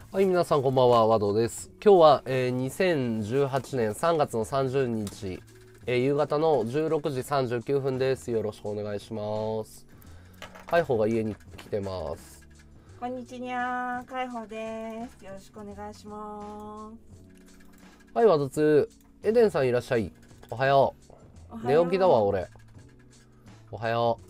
はい、皆さんこんばんは、和道です。今日は、2018年3月の30日、夕方の16時39分です。よろしくお願いします。海保が家に来てます。 こんにちは、海保です。よろしくお願いします。 はい、和道つ、エデンさんいらっしゃい。おはよう。寝起きだわ、俺。おはよ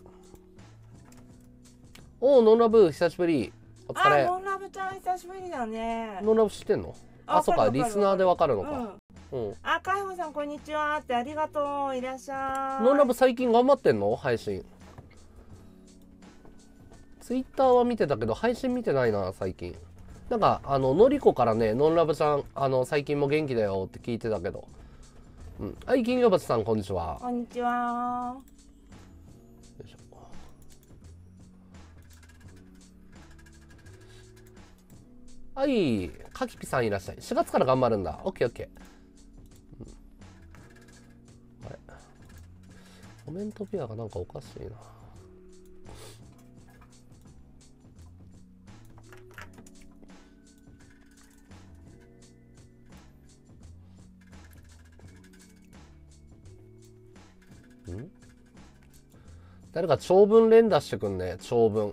う。おー、ノンラブ、久しぶり。お疲れ。 ノンラブちゃん久しぶりだね。 ノンラブ知ってんの？あ、そっか、リスナーでわかるのか。うん。 海保さんこんにちはってありがとう。いらっしゃい。 ノンラブ最近頑張ってんの？配信。ツイッターは見てたけど配信見てないな最近。なんかのりこからね、ノンラブちゃん最近も元気だよって聞いてたけど。うん。はい、金魚鉢さんこんにちは。 こんにちは。 よいしょ。はい、かきぴさんいらっしゃい。4月から頑張るんだ。オッケーオッケー。あれ、コメントペアがなんかおかしいな。誰か長文連打してくんね。長文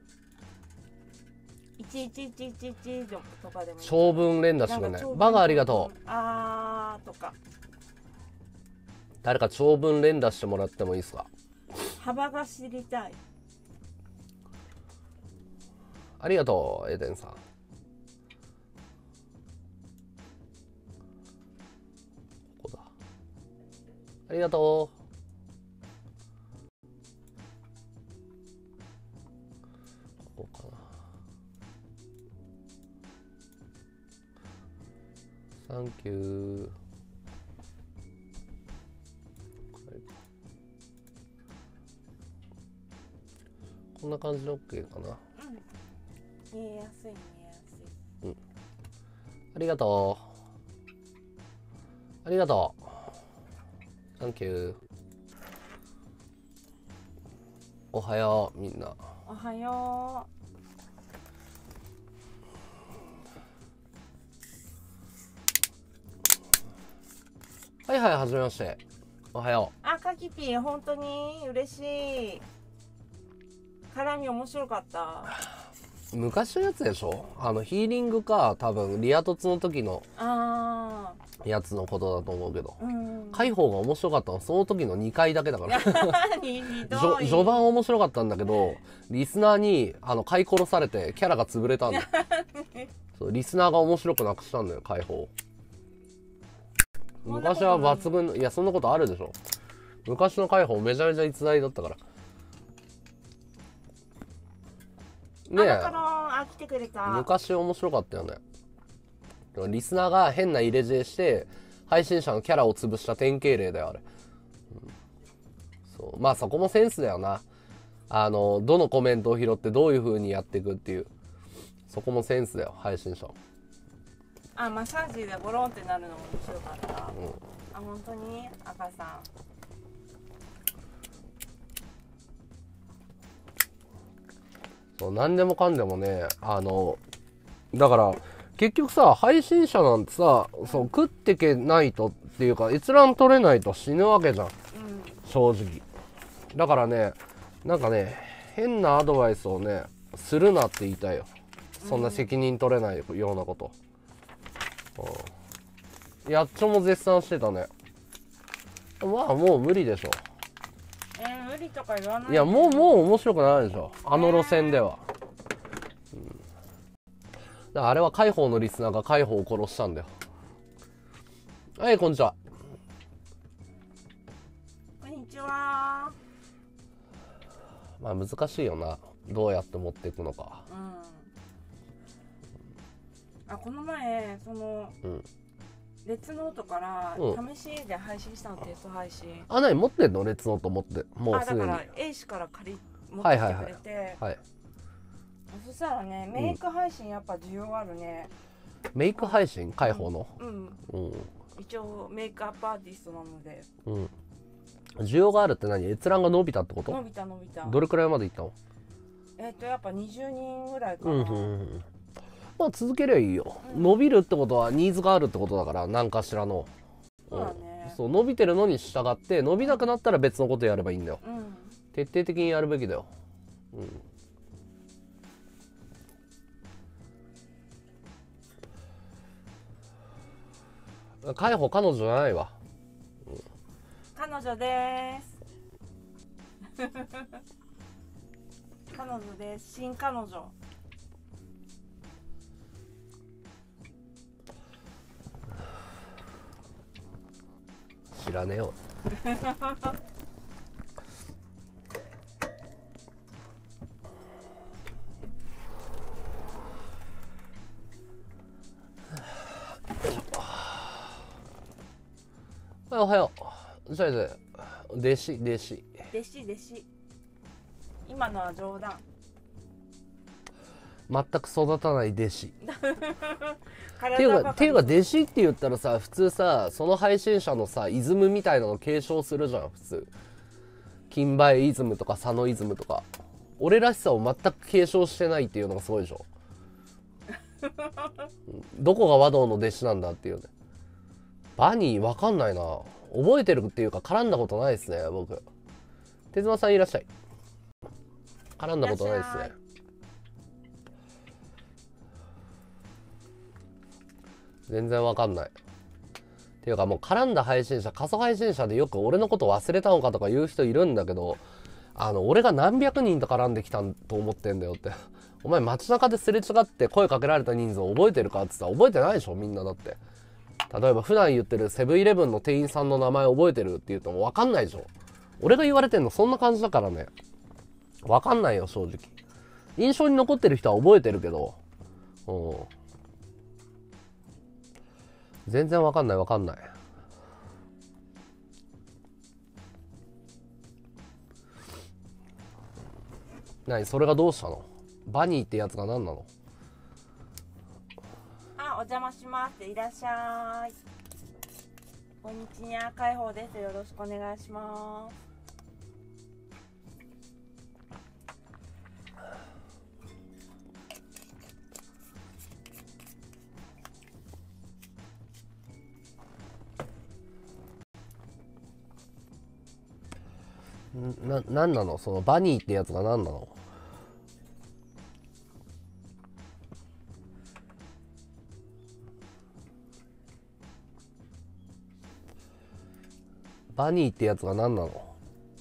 1111とかでもいい。 長文連打してくんね。バカありがとう。 とか誰か長文連打してもらってもいいですか？ 幅が知りたい。 ありがとうエデンさん。ここだ。ありがとう。ここかな。サンキュー。こんな感じで OK かな。 見えやすい見えやすい。 うん。ありがとう。ありがとう。サンキュー。おはようみんな。 おはよはいはい、はじめまして。おはよう。かきぴー本当に嬉しい。絡み面白かった。 昔のやつでしょ？ヒーリングか、多分リア凸の時のやつのことだと思うけど、海保が面白かったのはその時の2回だけだから序盤面白かったんだけど、リスナーに買い殺されてキャラが潰れたんだそうリスナーが面白くなくしたんだよ海保。昔は抜群の、いやそんなことあるでしょ。昔の海保めちゃめちゃ逸材だったからねえ。 来てくれた。 昔面白かったよね。リスナーが変な入れ知恵して配信者のキャラを潰した典型例だよあれ、そうまあそこもセンスだよな。どのコメントを拾ってどういう風にやっていくっていう、そこもセンスだよ配信者。 マッサージでゴロンってなるのも面白かった。本当に赤さん。 そう何でもかんでもね、だから結局さ、配信者なんてさ、そう食ってけないとっていうか閲覧取れないと死ぬわけじゃん、正直。だからね、なんかね、変なアドバイスをねするなって言いたいよ。そんな責任取れないようなこと、やっちょも絶賛してたね。まあもう無理でしょ。 無理とか言わない。 いやもう面白くないでしょ路線では。だからあれは海保のリスナーが海保を殺したんだよ。はい、こんにちは。 こんにちは。 まあ難しいよな、どうやって持っていくのか。 この前レッツノートから試しで配信したの、テスト配信。 何持ってんの？レッツノート持って。もうすぐに。 だから A 氏から持ってきてくれて、そしたらね、メイク配信やっぱ需要あるね。 メイク配信？海保の。 一応メイクアップアーティストなので。 需要があるって何？閲覧が伸びたってこと？ 伸びた。どれくらいまでいったの？ やっぱ20人ぐらいかな。 まあ続けりゃいいよ、伸びるってことはニーズがあるってことだから、何かしらの。 そうだね。 そう、伸びてるのに従って伸びなくなったら別のことやればいいんだよ。徹底的にやるべきだよ。海保彼女じゃないわ。 彼女です。彼女です。新彼女。 知らねえよ。おはよう。それで弟子。 今のは冗談。 全く育たない弟子。っていうか弟子って言ったらさ、普通さ、その配信者のさイズムみたいなの継承するじゃん。普通金梅イズムとか佐野イズムとか、俺らしさを全く継承してないっていうのがすごいでしょ。どこが和道の弟子なんだっていうね。バニーわかんないな。覚えてるっていうか絡んだことないですね僕。手妻さんいらっしゃい。絡んだことないですね。全然わかんない。っていうかもう絡んだ配信者、過疎配信者でよく俺のこと忘れたのかとか言う人いるんだけど、俺が何百人と絡んできたと思ってんだよって。お前街中ですれ違って声かけられた人数覚えてるかって言ったら覚えてないでしょみんな。だって例えば普段言ってるセブンイレブンの店員さんの名前覚えてるって言うとも分かんないでしょ。俺が言われてんのそんな感じだからね、分かんないよ正直。印象に残ってる人は覚えてるけど、全然分かんない。何それがどうしたの？バニーってやつが何なの？ お邪魔します。いらっしゃい。こんにちは、海保です。よろしくお願いします。 なんなのそのバニーってやつが何なの？バニーってやつが何なの？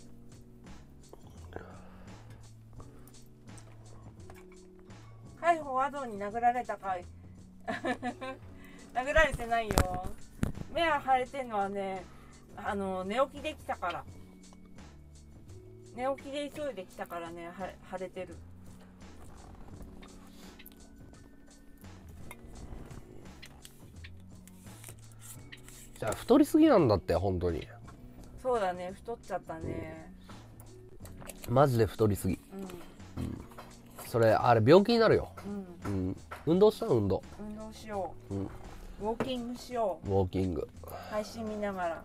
海保和道に殴られたかい。殴られてないよ。目が腫れてんのはね、寝起きできたから。寝起きで急いできたからね、腫れてる。 じゃあ太りすぎなんだって本当に。 そうだね、太っちゃったね。 マジで太りすぎ。それあれ病気になるよ。運動したら運動しよう。ウォーキングしよう。 ウォーキング配信見ながら。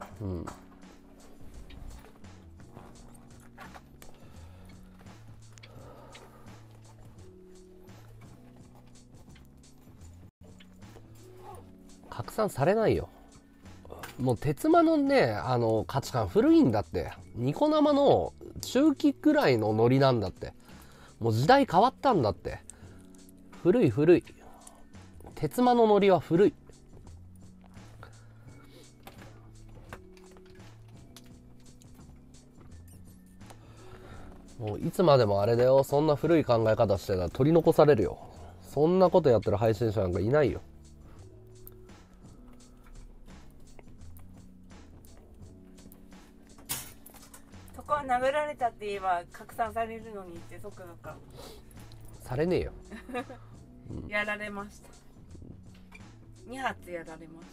拡散されないよ。もう鉄馬のね価値観古いんだって。ニコ生の中期くらいのノリなんだって。もう時代変わったんだって。古い鉄馬のノリは古い。もういつまでもあれだよ。そんな古い考え方してたら取り残されるよ。そんなことやってる配信者なんかいないよ。 そこは殴られたって言えば拡散されるのにってそっかされねえよ。 やられました。2発やられま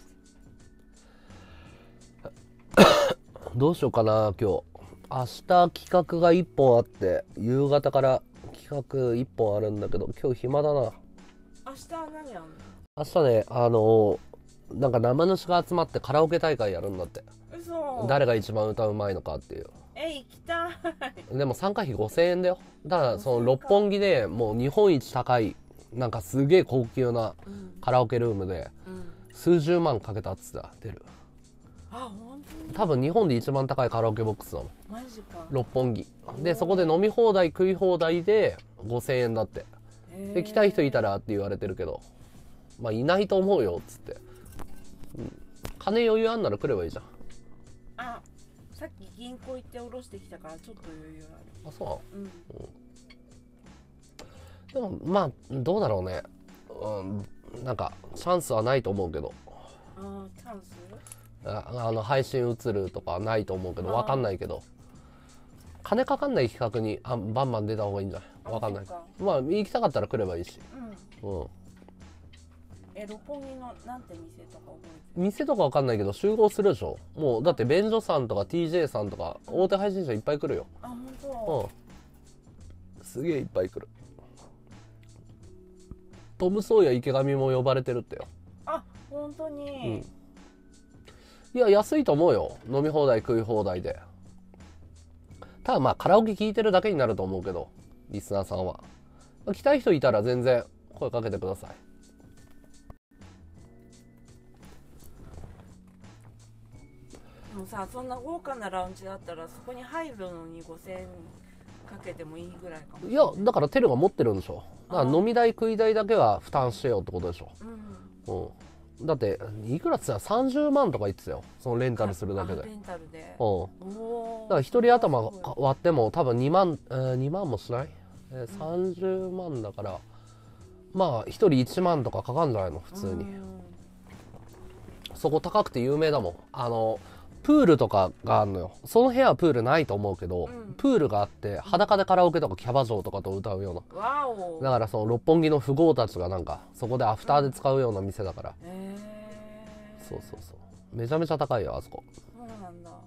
した。どうしようかな今日。明日企画が1本あって夕方から企画1本あるんだけど今日暇だな。 明日は何やんの？ 明日ねなんか生主が集まってカラオケ大会やるんだって。 嘘。 誰が一番歌うまいのかっていう。 行きたい。 でも参加費5000円だよ。だからその六本木でもう日本一高いなんかすげえ高級なカラオケルームで数十万かけたっつったら出る。 あ、本当に。 多分日本で一番高いカラオケボックスなの。 マジか。 六本木で、そこで飲み放題食い放題で5000円だって。で来たい人いたらって言われてるけど、まあいないと思うよっつって、金余裕あんなら来ればいいじゃん。 あ、さっき銀行行って下ろしてきたからちょっと余裕ある。 あ、そう、でもまあどうだろうね、なんかチャンスはないと思うけど、 チャンス？ 配信映るとかはないと思うけど、分かんないけど、金かかんない企画にバンバン出た方がいいんじゃない？分かんない。まあ行きたかったら来ればいいし。六本木のなんて店とか覚えてる？ 店とか分かんないけど集合するでしょ。もうだって便所さんとか TJ さんとか大手配信者いっぱい来るよ。 あ、本当。 すげえいっぱい来る。トム・ソーヤ池上も呼ばれてるってよ。 あ、本当に。 いや、安いと思うよ。飲み放題食い放題で。ただまあカラオケ聴いてるだけになると思うけど、リスナーさんは。来たい人いたら全然声かけてください。 でもさ、そんな豪華なラウンジだったらそこに入るのに5000円かけてもいいぐらいかも。 いや、だからテルが持ってるんでしょ。だから飲み代食い代だけは負担してよってことでしょ。だっていくらっつったら30万とか言ってたよ、そのレンタルするだけで。 レンタルで。 だから一人頭割っても多分2万、2万もしない、30万だから、まあ一人1万とかかかんじゃないの普通に。そこ高くて有名だもん。プールとかがあるのよ。その部屋はプールないと思うけど、プールがあって裸でカラオケとかキャバ嬢とかと歌うような。だからその六本木の富豪たちがなんかそこでアフターで使うような店だから。そうそうそう。めちゃめちゃ高いよあそこ。 そうなんだ。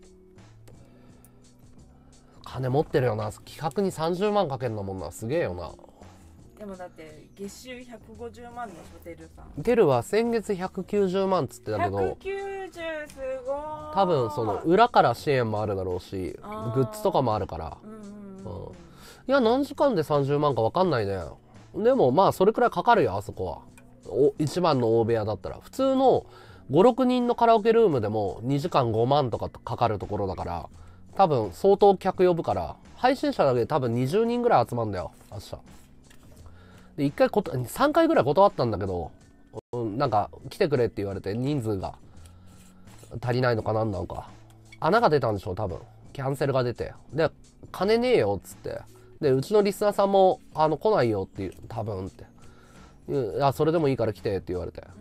金持ってるよな。企画に30万かけんだもんな。すげえよな。 でもだって月収150万のホテルさん。 テルは先月190万っつってたけど、 190すごい。 多分その裏から支援もあるだろうし、グッズとかもあるから。いや、何時間で30万か分かんないね。でもまあそれくらいかかるよあそこは。一番の大部屋だったら。普通の5、6人のカラオケルームでも2時間5万とかかかるところだから、多分相当客呼ぶから、配信者だけで多分20人ぐらい集まるんだよ明日で。3回ぐらい断ったんだけど、なんか来てくれって言われて人数が足りないのかなんなのか、穴が出たんでしょ多分。キャンセルが出て、で金ねえよっつって、でうちのリスナーさんも来ないよっていう、多分って、いやそれでもいいから来てって言われて。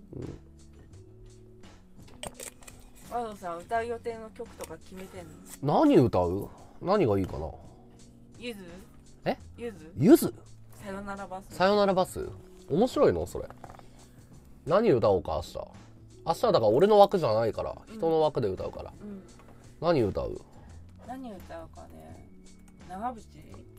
ワドさん歌う予定の曲とか決めてんの？ 何歌う？何がいいかな。 ゆず？ ゆず？ さよならバス。 さよならバス？面白いのそれ。何歌おうか明日。明日だから俺の枠じゃないから、人の枠で歌うから。何歌う？ 何歌うかね。長渕？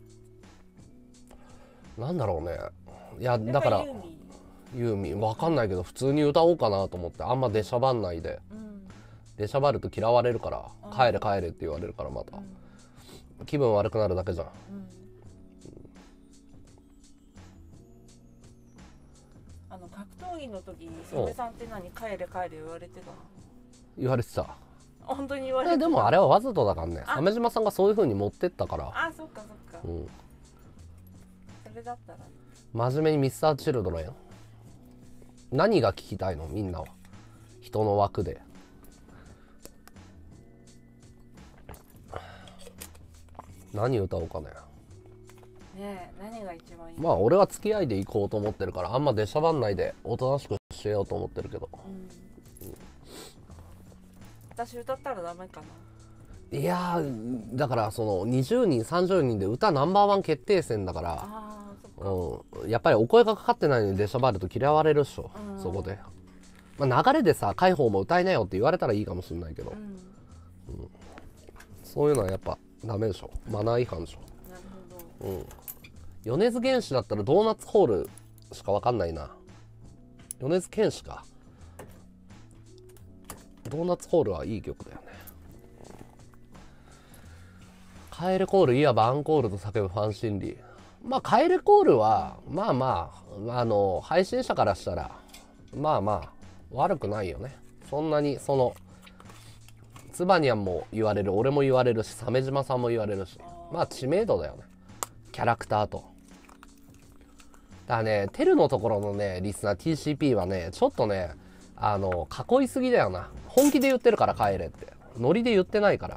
なんだろうね。いやだからユーミンわかんないけど、普通に歌おうかなと思って。あんま出しゃばんないで。出しゃばると嫌われるから、帰れ帰れって言われるから、また気分悪くなるだけじゃん。 格闘技の時に曽根さんって何、帰れ帰れ言われてたの？ 言われてた。 本当に言われてた。 でもあれはわざとだからね。鮫島さんがそういう風に持ってったから。 あ、そっかそっか。それだったら真面目にミスターチルドレン。何が聞きたいのみんなは。人の枠で。何歌おうかね。 ねえ、何が一番いい？ まあ俺は付き合いで行こうと思ってるから、あんま出しゃばんないでおとなしくしようと思ってるけど。 私歌ったらダメかな。いやー、だからその20人30人で歌ナンバーワン決定戦だから、やっぱりお声がかかってないのに出しゃばると嫌われるっしょ、そこで。まあ、流れでさ、海宝も歌いなよって言われたらいいかもしれないけど、そういうのはやっぱダメでしょ。マナー違反でしょ。 なるほど。 米津玄師だったらドーナツホールしかわかんないな。米津玄師か。ドーナツホールはいい曲だよね。帰れコールいわばアンコールと叫ぶファン心理。 まあカエルコールはまあまあ配信者からしたらまあまあ悪くないよね。そんなにつばにゃんも言われる、俺も言われるし、鮫島さんも言われるし、まあ知名度だよね、キャラクターと。だからね、テルのところのねリスナー TCP はねちょっとね囲いすぎだよな。本気で言ってるから帰れって、ノリで言ってないから。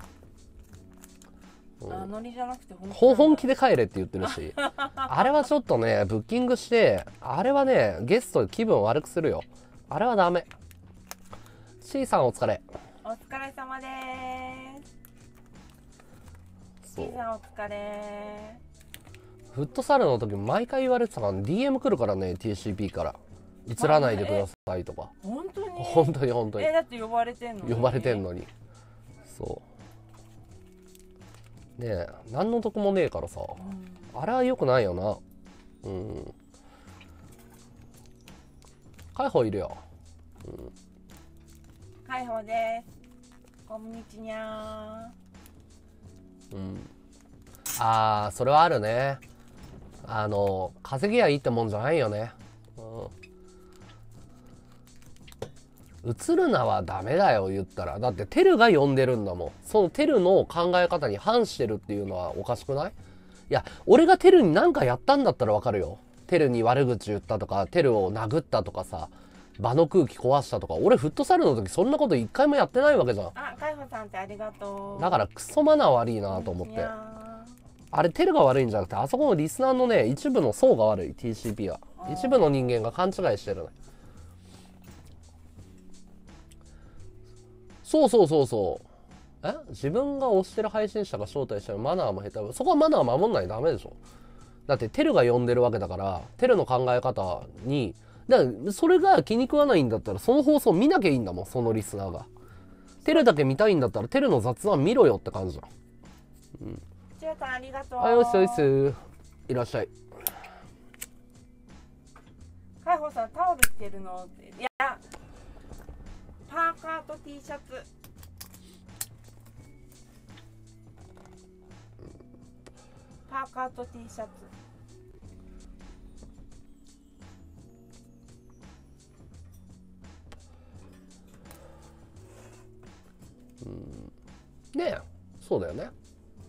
ノリじゃなくて本気で帰れって言ってるしあれはちょっとねブッキングして、あれはねゲスト気分悪くするよ。あれはダメ。 C さんお疲れ。 お疲れ様です。 C さんお疲れ。 フットサルの時毎回言われてたから、ね、DM 来るからね TCP から映らないでくださいとか。 本当に本当にだって呼ばれてんのに、 呼ばれてんのに。そうねえ、何の得もねえからさ、あれは良くないよな。海保いるよ。 海保です。こんにちは。 ああ、それはあるね。稼ぎはいいってもんじゃないよね。映るなはダメだよ言ったら。だってテルが呼んでるんだもん。そのテルの考え方に反してるっていうのはおかしくない？いや、俺がテルに何かやったんだったらわかるよ。テルに悪口言ったとか、テルを殴ったとかさ、場の空気壊したとか。俺フットサルの時そんなこと一回もやってないわけじゃん。 海保さんってありがとう。 だからクソマナー悪いなと思って。あれテルが悪いんじゃなくて、あそこのリスナーのね一部の層が悪い。 TCP は一部の人間が勘違いしてるね。そう自分が推してる配信者が招待したらマナーも下手。そこはマナー守んないとダメでしょ。だってテルが呼んでるわけだから、テルの考え方にだからそれが気に食わないんだったらその放送見なきゃいいんだもん。そのリスナーがテルだけ見たいんだったらテルの雑談見ろよって感じじゃん。 ちゅうさんありがとう。 はい、おいしいらっしゃい。 海保さんタオル着てるの？いや、パーカーと T シャツ。パーカーと T シャツ。 ねえ、そうだよね。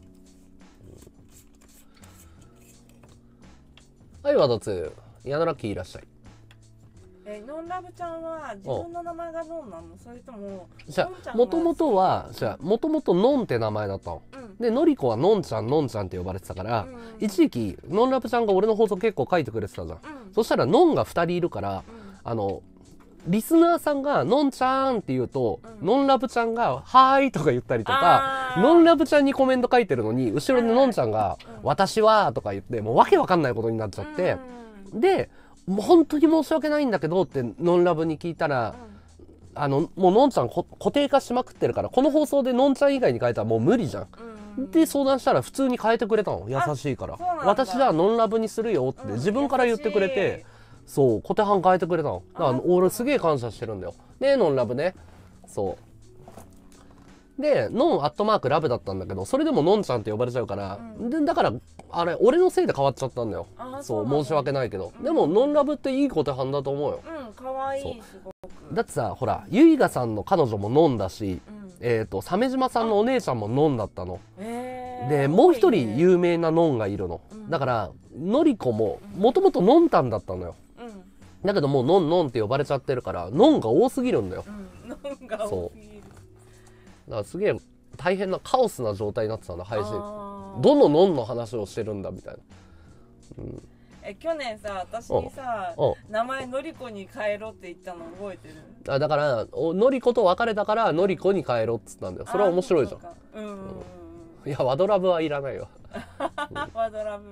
はい、ワドツー、ヤナラッキーいらっしゃい。 ノンラブちゃんは自分の名前がノンなの？それともじゃあもともとノンって名前だったの、でのりこはのんちゃんって呼ばれてたから、一時期ノンラブちゃんが俺の放送結構書いてくれてたじゃん、そしたらノンが2人いるから、リスナーさんがのんちゃんって言うと、ノンラブちゃんがはーいとか言ったりとか、ノンラブちゃんにコメント書いてるのに後ろでのんちゃんが私はとか言って、もうわけわかんないことになっちゃって、でもう本当に申し訳ないんだけどってノンラブに聞いたら、もうのんちゃん固定化しまくってるから、この放送でのんちゃん以外に変えたらもう無理じゃん、で相談したら普通に変えてくれたの。優しいから、私じゃあノンラブにするよって自分から言ってくれて、そう固定版変えてくれたの。だから俺すげえ感謝してるんだよ。でノンラブね、そうでノンアットマークラブだったんだけど、それでもノンちゃんって呼ばれちゃうから、でだからあれ俺のせいで変わっちゃったんだよ。そう申し訳ないけど、でもノンラブっていい固定版だと思うよ。 可愛い。すごくだってさ、ほらゆいがさんの彼女もノンだし、鮫島さんのお姉ちゃんもノンだったの。でもう一人有名なノンがいるの、だからのりこももともとノンタンだったのよ、だけどもうノンノンって呼ばれちゃってるからノンが多すぎるんだよ、そうだからすげえ大変なカオスな状態になってたんだ配信。どのノンの話をしてるんだみたいな。 去年さ私にさ名前のりこに変えろって言ったの覚えてる？ だからのりこと別れたからのりこに変えろっつったんだよ。それは面白いじゃん。いやワドラブはいらないわワドラブ、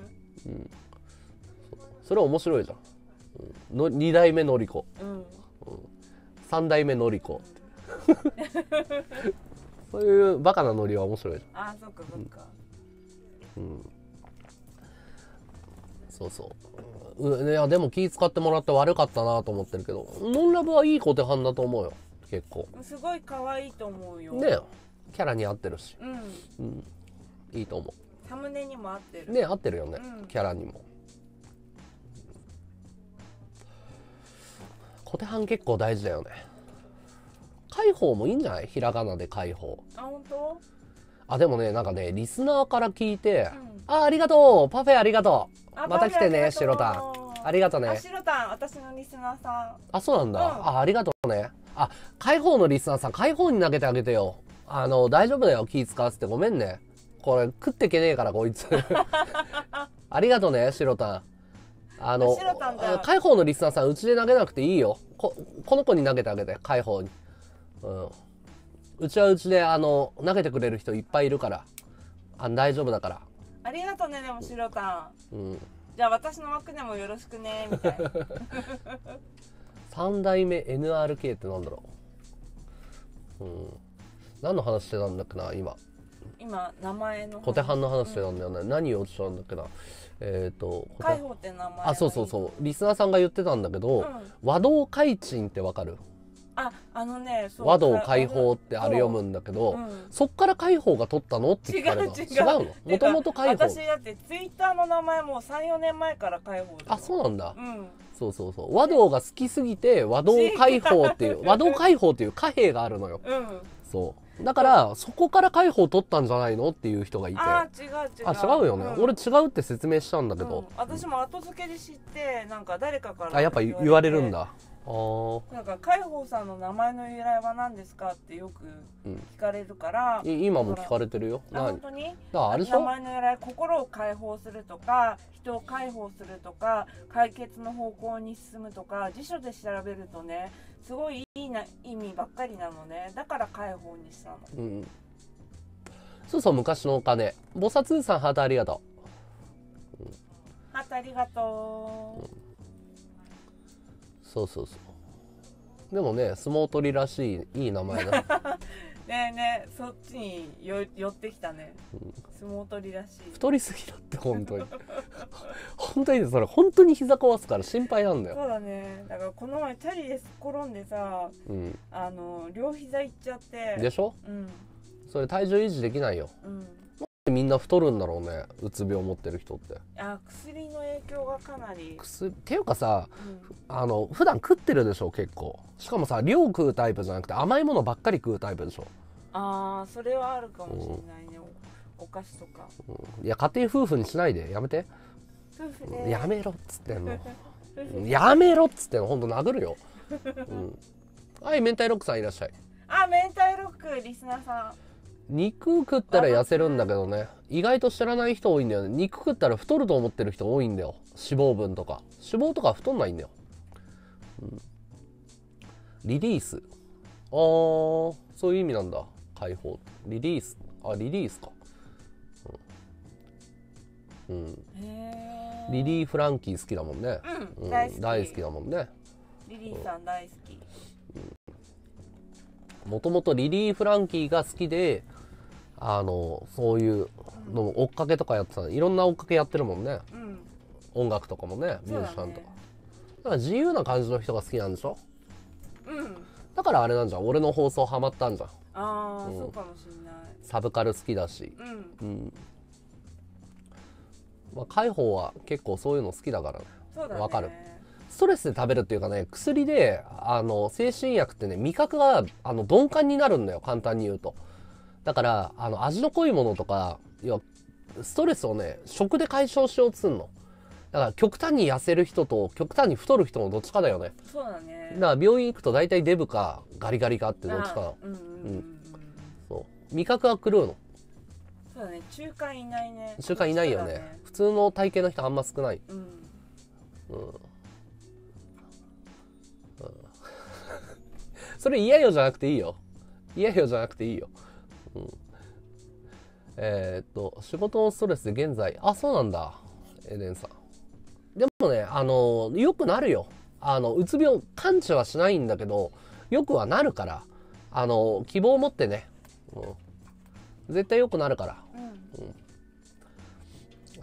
それは面白いじゃん、2代目のりこ、3代目のりこそういうバカなノリは面白いじゃん。 そっかそっか、 そうそう、いやでも気使ってもらって悪かったなと思ってるけど、ノンラブはいい固定版だと思うよ。結構すごい可愛いと思うよね。キャラに合ってるし、いいと思う。 サムネにも合ってるね、合ってるよね、キャラにも。 小手半結構大事だよね。解放もいいんじゃない？ひらがなで解放。 あ、本当？ あ、でもね、なんかね、リスナーから聞いて、ありがとう、パフェありがとう、また来てね、シロタン。ありがとうね。 シロタン、私のリスナーさん。 あ、そうなんだ。ありがとうね。解放のリスナーさん、解放に投げてあげてよ。大丈夫だよ、気使わせてごめんね。これ、食ってけねえから、こいつ。ありがとうね、シロタン。解放のリスナーさん、うちで投げなくていいよ。この子に投げてあげて、解放に。うちはうちで投げてくれる人いっぱいいるから大丈夫だから。 ありがとうね。でもシロタン、じゃあ私の枠でもよろしくねみたいな。 3代目 NRK ってなんだろう。何の話してたんだっけな。今名前の小手半の話してたんだよね。何をしたんだっけな。 解放って名前。 そうリスナーさんが言ってたんだけど、和道開鎮ってわかる？和道解放ってあれ読むんだけど、そっから解放が取ったのって聞かれた。違うの？もともと解放。 私だってツイッターの名前も3、4年前から解放。 あ、そうなんだ。そう和道が好きすぎて和道解放っていう和道解放っていう貨幣があるのよ。そうだからそこから解放取ったんじゃないのっていう人がいて。 違うよね。俺違うって説明したんだけど、 私も後付けで知って、なんか誰かからやっぱ言われるんだ。 なんか解放さんの名前の由来は何ですかってよく聞かれるから、 今も聞かれてるよ。 本当に？ あれでしょ？ 名前の由来、心を解放するとか人を解放するとか解決の方向に進むとか、辞書で調べるとね、すごいいい意味ばっかりなのね。だから解放にしたの。 そう昔のお金。菩薩さんハートありがとう。ハートありがとう。 そうでもね、相撲取りらしいいい名前だ。 ねそっちに寄ってきたね。相撲取りらしい。 太りすぎだって本当に。本当にそれ本当に膝壊すから心配なんだよ。 そうだね。だからこの前チャリで転んでさ、両膝いっちゃって。 でしょ？それ体重維持できないよ。みんな太るんだろうね、うつ病持ってる人って。 薬の影響がかなり。 っていうかさ、普段食ってるでしょ結構。しかもさ、量食うタイプじゃなくて甘いものばっかり食うタイプでしょ。 それはあるかもしれないね。お菓子とか。 いや、家庭夫婦にしないでやめて。 夫婦でやめろっつってんの。やめろっつってんの。ほんと殴るよ。はい、明太ロックさんいらっしゃい。 明太ロックリスナーさん。 肉食ったら痩せるんだけどね、意外と知らない人多いんだよね。肉食ったら太ると思ってる人多いんだよ。脂肪分とか脂肪とか太んないんだよ。リリース、そういう意味なんだ。解放、リリース、リリースか。リリー・フランキー好きだもんね。大好きだもんね。 リリーさん大好き。 もともとリリー・フランキーが好きで、そういうの追っかけとかやってた。いろんな追っかけやってるもんね。音楽とかもね、ミュージシャンとか。だから自由な感じの人が好きなんでしょ。だからあれなんじゃん、俺の放送ハマったんじゃん。 そうかもしれない。 サブカル好きだし。解放は結構そういうの好きだからね。わかる。ストレスで食べるっていうかね、薬で精神薬ってね、味覚が鈍感になるんだよ、簡単に言うと。だから味の濃いものとか、いやストレスをね、食で解消しようとすんの。だから極端に痩せる人と極端に太る人のどっちかだよね。 そうだね。 だから病院行くと大体デブかガリガリかってどっちか。そう味覚が狂うの。 そうだね。中間いないね。 中間いないよね。普通の体型の人あんま少ない。それ嫌よじゃなくていいよ。嫌よじゃなくていいよ。仕事のストレスで現在、そうなんだ、エデンさん。でもね、よくなるよ。うつ病、完治はしないんだけど、よくはなるから、希望を持ってね、絶対よくなるから。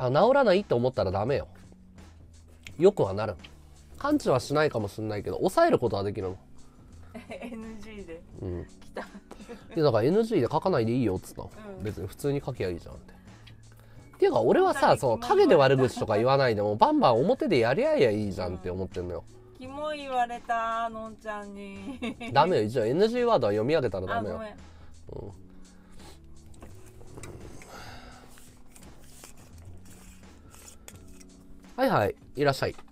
治らないって思ったらダメよ。よくはなる。完治はしないかもしれないけど、抑えることはできるの。 NG で来た。 でだから NG で書かないでいいよっつったの。別に普通に書きゃいいじゃんって。っていうか俺はさ、その陰で悪口とか言わないでもバンバン表でやりゃいいじゃんって思ってんのよ。 キモい言われたのんちゃんに。 ダメよ、一応 NG ワードは読み上げたらダメよ。はいはい、いらっしゃい。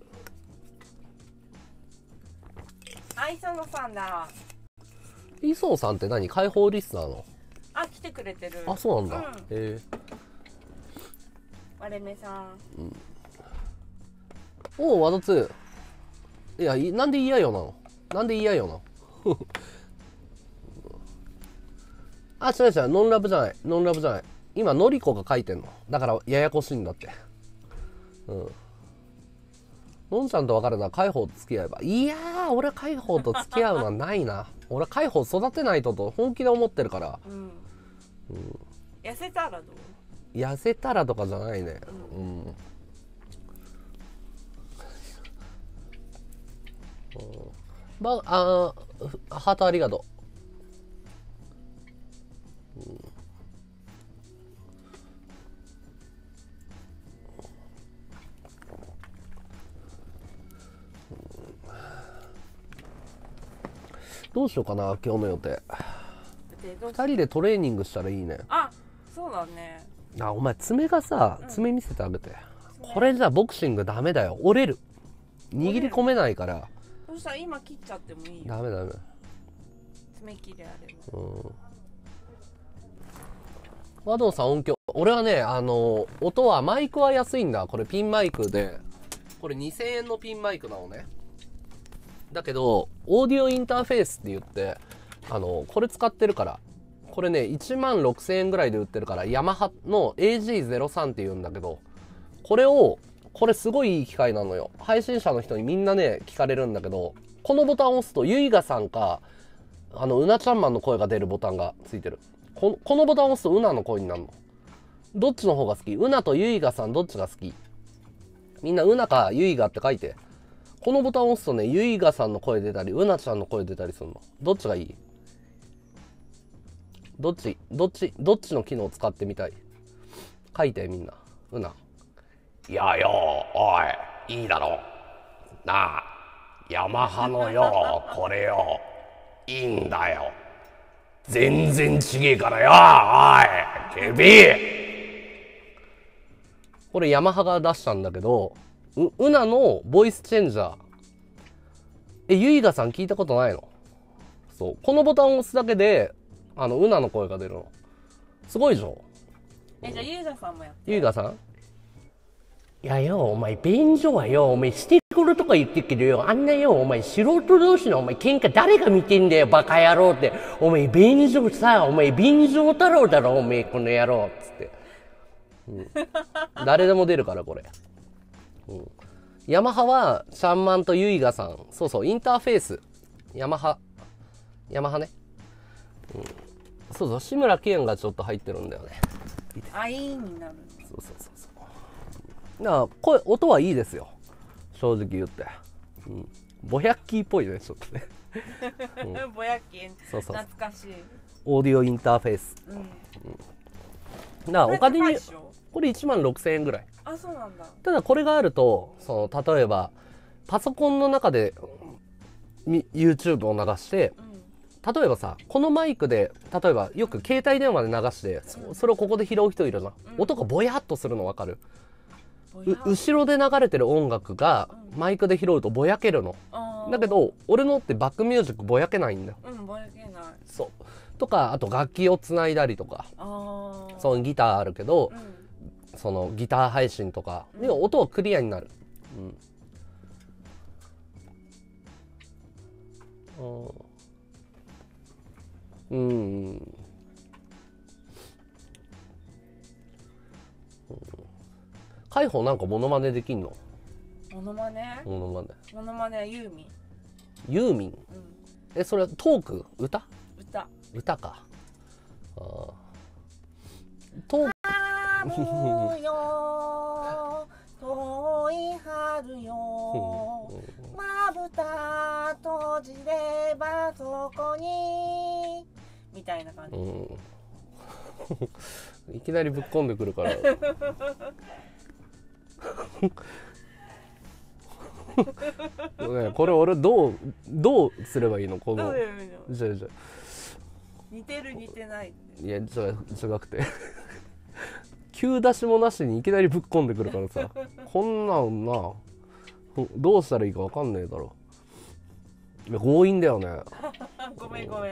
磯野さんだ。 磯野さんって何？解放リスナーの？ あ、来てくれてる。 あ、そうなんだ。へえ。 割れ目さん。 おお、ワドツー。いや、なんで嫌よなの？なんで嫌よなの？あ、違う違う、ノンラブじゃない。ノンラブじゃない。今、のりこが書いてんの。だから、ややこしいんだって。のんちゃんと別れたら海宝と付き合えば。いやー、俺海宝と付き合うのはないな。俺海宝育てないと本気で思ってるから。 痩せたらどう？ 痩せたらとかじゃないね。ハートありがとう。どうしようかな、今日の予定。2人でトレーニングしたらいいね。 あ、そうだね。 あ、お前爪がさ、爪見せてあげて。これじゃボクシングダメだよ。折れる。握り込めないから。 そしたら今切っちゃってもいいよ。 ダメダメ。 爪切れあれば。 和道さん音響。俺はね、音はマイクは安いんだ。これピンマイクで。これ2000円のピンマイクなのね。だけど、オーディオインターフェースって言って、これ使ってるから。これね、16,000円ぐらいで売ってるから、ヤマハの AG03 って言うんだけど、これすごいいい機械なのよ。配信者の人にみんなね、聞かれるんだけど、このボタンを押すと、ゆいがさんか、うなちゃんマンの声が出るボタンがついてる。このボタンを押すと、うなの声になるの。どっちの方が好き？うなとゆいがさんどっちが好き？みんな、うなかゆいがって書いて。このボタンを押すとね、ゆいがさんの声出たり、うなちゃんの声出たりするの。どっちがいい？どっちの機能を使ってみたい？書いてみんな。うな。いやよ、おい、いいだろ。なあ、ヤマハのよ、これよ、いいんだよ。全然違えからよ、おい、ケビ。これヤマハが出したんだけど、うなのボイスチェンジャー。ゆいがさん聞いたことないの？そう。このボタンを押すだけで、うなの声が出るの。すごいでしょ？ じゃあゆいがさんもやって。 ゆいがさん？いやよ、お前、便所はよ、お前、捨て頃とか言ってるけどよ、あんなよ、お前、素人同士のお前、喧嘩誰が見てんだよ、バカ野郎って。お前、便所さ、お前、便所太郎だろ、お前、この野郎、つって。誰でも出るから、これ。ヤマハはシャンマンとユイガさん、そうそう、インターフェース、ヤマハね、そうそう、志村けんがちょっと入ってるんだよね。 あ、いいになる。 そうだから声、音はいいですよ、正直言って。ボヤッキーっぽいね、ちょっとね。 ボヤッキー、 そうそう、 懐かしい。 オーディオインターフェース。だからお金にこれ16,000円ぐらい。 あ、そうなんだ。 ただこれがあると、例えばパソコンの中でYouTube を流して、例えばさ、このマイクで例えばよく携帯電話で流して、それをここで拾う人いるじゃん。音がボヤっとするの分かる？後ろで流れてる音楽がマイクで拾うとぼやけるの。だけど俺のってバックミュージックぼやけないんだよ。 ぼやけない。 そうとか、あと楽器をつないだりとか、そのギターあるけど、そのギター配信とか、音はクリアになる。海宝なんかモノマネできんの？ モノマネはユーミン。 ユーミン？それはトーク？歌か。トーク。 春よ遠い春よまぶた閉じればそこにみたいな感じ。 いきなりぶっこんでくるから。 ね、これ俺どうすればいいのこの。じゃ似てる似てない。 いや違くて急出しもなしにいきなりぶっこんでくるからさこんなんなどうしたらいいか分かんねえだろ。いや強引だよねごめん悪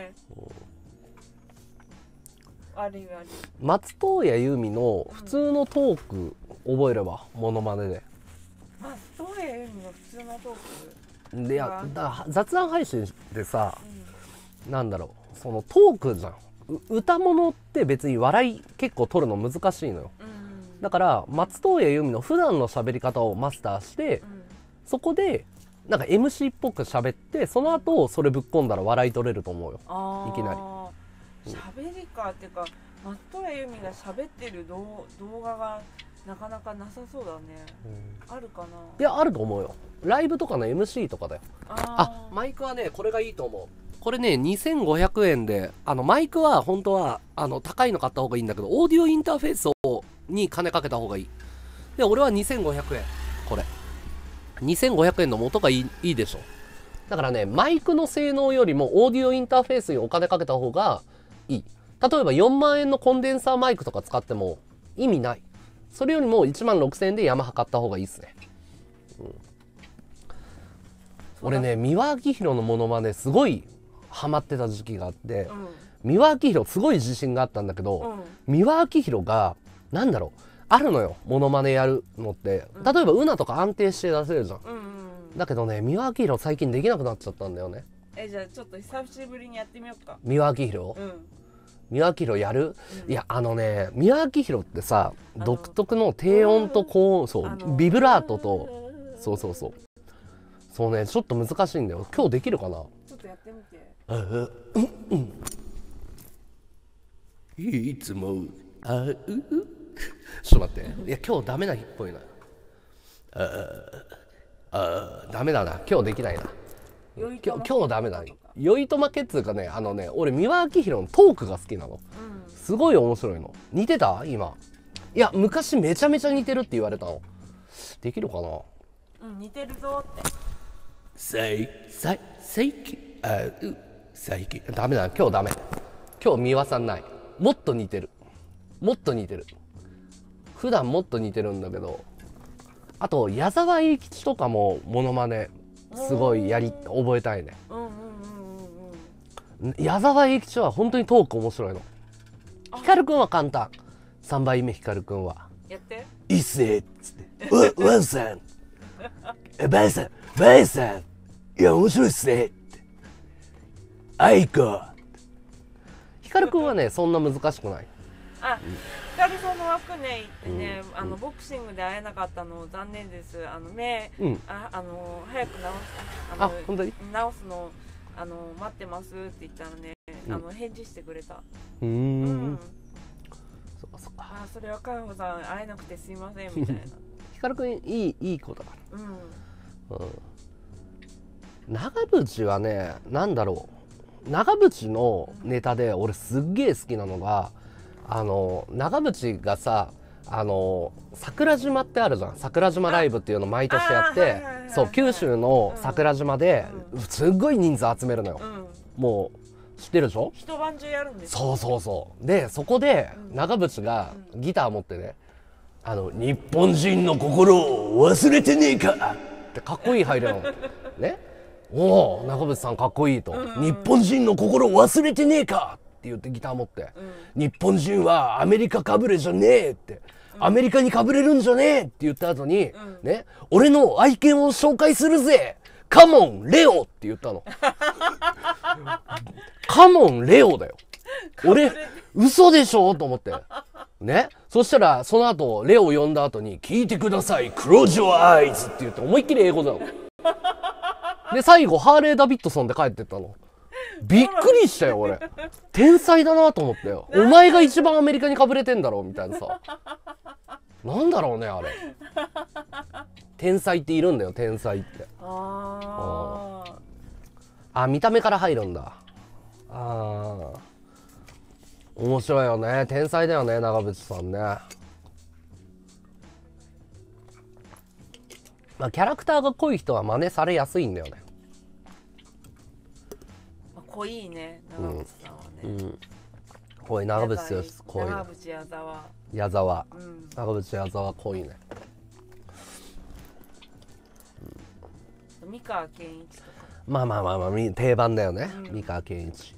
い。 松任谷由実の普通のトーク覚えれば、モノマネで。 松任谷由実の普通のトークで、だから雑談配信でさ、なんだろう、そのトークじゃん。歌物って別に笑い結構取るの難しいのよ、だから松任谷由実の普段の喋り方をマスターして、そこでなんか MC っぽく喋って、その後それぶっ込んだら笑い取れると思うよ、いきなり。 喋りかっていうか、松任谷由実が喋ってる動画がなかなかなさそうだね、あるかな。 いやあると思うよ、ライブとかの MC とかだよ。マイクはねこれがいいと思う。これね2500円で、マイクは本当は高いの買った方がいいんだけど、オーディオインターフェースに金かけた方がいい。で俺は2500円、これ2500円の元がいいでしょ。だからね、マイクの性能よりもオーディオインターフェースにお金かけた方がいい。例えば4万円のコンデンサーマイクとか使っても意味ない。それよりも1万6000円でヤマハ買った方がいいっすね。俺ね、三輪明宏のモノマネすごいハマってた時期があって、三輪明宏すごい自信があったんだけど、三輪明宏がなんだろう、あるのよ、モノマネやるのって。例えばウナとか安定して出せるじゃん。だけどね、三輪明宏最近できなくなっちゃったんだよね。 じゃあちょっと久しぶりにやってみようか。 三輪明宏、三輪明宏やる、いや三輪明宏ってさ、独特の低音と高音、そうビブラートと、そうね、ちょっと難しいんだよ。今日できるかな。 ちょっとやってみて。 いつもちょっと待って、いや今日ダメな日っぽいな。ダメだな、今日できないな。今日ダメだ。酔いと負けっつうかね、俺三輪明宏のトークが好きなの、すごい面白いの。似てた今。いや昔めちゃめちゃ似てるって言われたの。できるかな。 似てるぞって。 最近ダメだ、今日ダメ。今日三輪さんない。もっと似てる、普段もっと似てるんだけど。あと矢沢永吉とかもモノマネすごい覚えたいね。矢沢永吉は本当にトーク面白いの。光くんは簡単。3倍目光くんはやっていいっすねっつってワンさんバイさんいや面白いっすねってあいこ。光くんはねそんな難しくない。 光さんの枠ね行ってね、ボクシングで会えなかったの残念です。目早く本当に直すの待ってますって言ったらね、返事してくれた。それは海保さん会えなくてすいませんみたいな。 光くんいい子だから。長渕はね、なんだろう、長渕のネタで俺すっげえ好きなのが、長渕がさ、桜島ってあるじゃん。桜島ライブっていうの毎年やって、そう九州の桜島ですっごい人数集めるのよ。もう知ってるでしょ。 一晩中やるんですよ。そうでそこで長渕がギター持ってね、日本人の心を忘れてねえかってかっこいい入りなのね。おお長渕さんかっこいいと、日本人の心を忘れてねえかって言ってギター持って、日本人はアメリカかぶれじゃねえって、アメリカにかぶれるんじゃねえって言った後に、ね、俺の愛犬を紹介するぜ、カモンレオって言ったの。カモンレオだよ。俺嘘でしょと思ってね。そしたらその後レオ呼んだ後に聞いてください Close your eyes って言って思いっきり英語だの。で最後ハーレー・ダビッドソンで帰ってったの。びっくりしたよ俺。天才だなと思ったよ。お前が一番アメリカにかぶれてんだろみたいなさ。なんだろうねあれ。天才っているんだよ、天才って。見た目から入るんだ。面白いよね、天才だよね長渕さんね。 まあキャラクターが濃い人は真似されやすいんだよね。 濃いね、長渕さんはね。 濃い、長渕剛濃いね。 長渕矢沢。 矢沢、長渕矢沢濃いね。 三河健一とか。 まあ定番だよね、三河健一。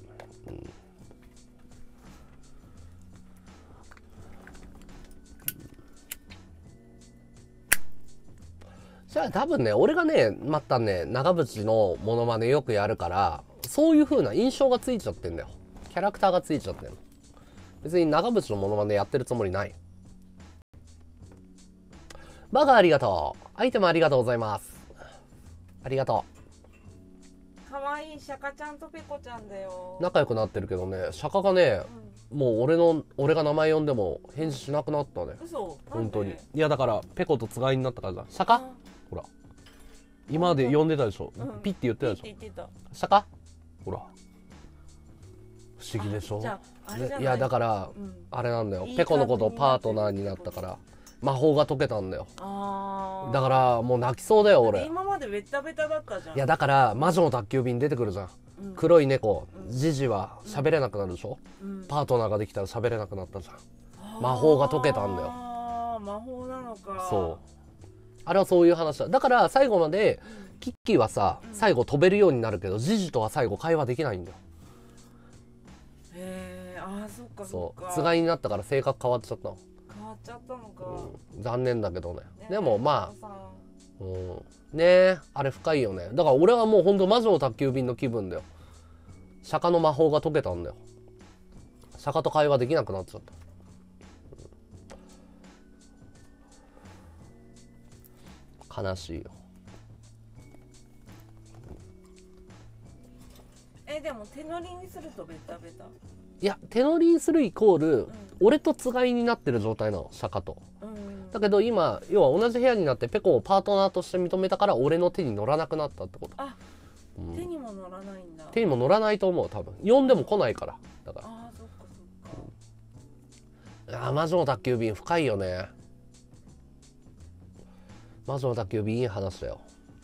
じゃあ多分ね、俺がね、またね、長渕のモノマネよくやるから、そういう風な印象がついちゃってんだよ。キャラクターがついちゃってんの。別に長渕のモノマネやってるつもりない。バカありがとう。アイテムありがとうございます。ありがとう。かわいいシャカちゃんとペコちゃんだよ。 仲良くなってるけどね、シャカがね、もう俺が名前呼んでも返事しなくなったね。 嘘？ 本当に。いやだからペコとつがいになったからじゃん。シャカ？ほら。今まで呼んでたでしょ。ピッて言ってたでしょ。 ピッて言ってた。 シャカ？ほら。不思議でしょ。いやだから、あれなんだよ。ペコのことパートナーになったから魔法が解けたんだよ。だからもう泣きそうだよ俺。 今までベタベタだったじゃん。 いやだから魔女の宅急便出てくるじゃん。黒い猫、ジジは喋れなくなるでしょ。パートナーができたら喋れなくなったじゃん。魔法が解けたんだよ。 魔法なのか。 そう。あれはそういう話だ。だから最後までキッキーはさ、最後飛べるようになるけど、ジジとは最後会話できないんだよ。 そっかそう。つがいになったから性格変わっちゃったの。 変わっちゃったのか。 残念だけどね。でもまあ、ねえ、あれ深いよね。だから俺はもうほんと魔女の宅急便の気分だよ。釈迦の魔法が解けたんだよ。釈迦と会話できなくなっちゃった。悲しいよ。 でも手乗りにするとベタベタ。 いや手乗りにするイコール、俺とつがいになってる状態なの、釈迦と。だけど今要は同じ部屋になってペコをパートナーとして認めたから俺の手に乗らなくなったってこと。 手にも乗らないんだ。 手にも乗らないと思う多分。呼んでも来ないから。だから。 そっかそっか。 魔女の宅急便深いよね。魔女の宅急便いい話だよ。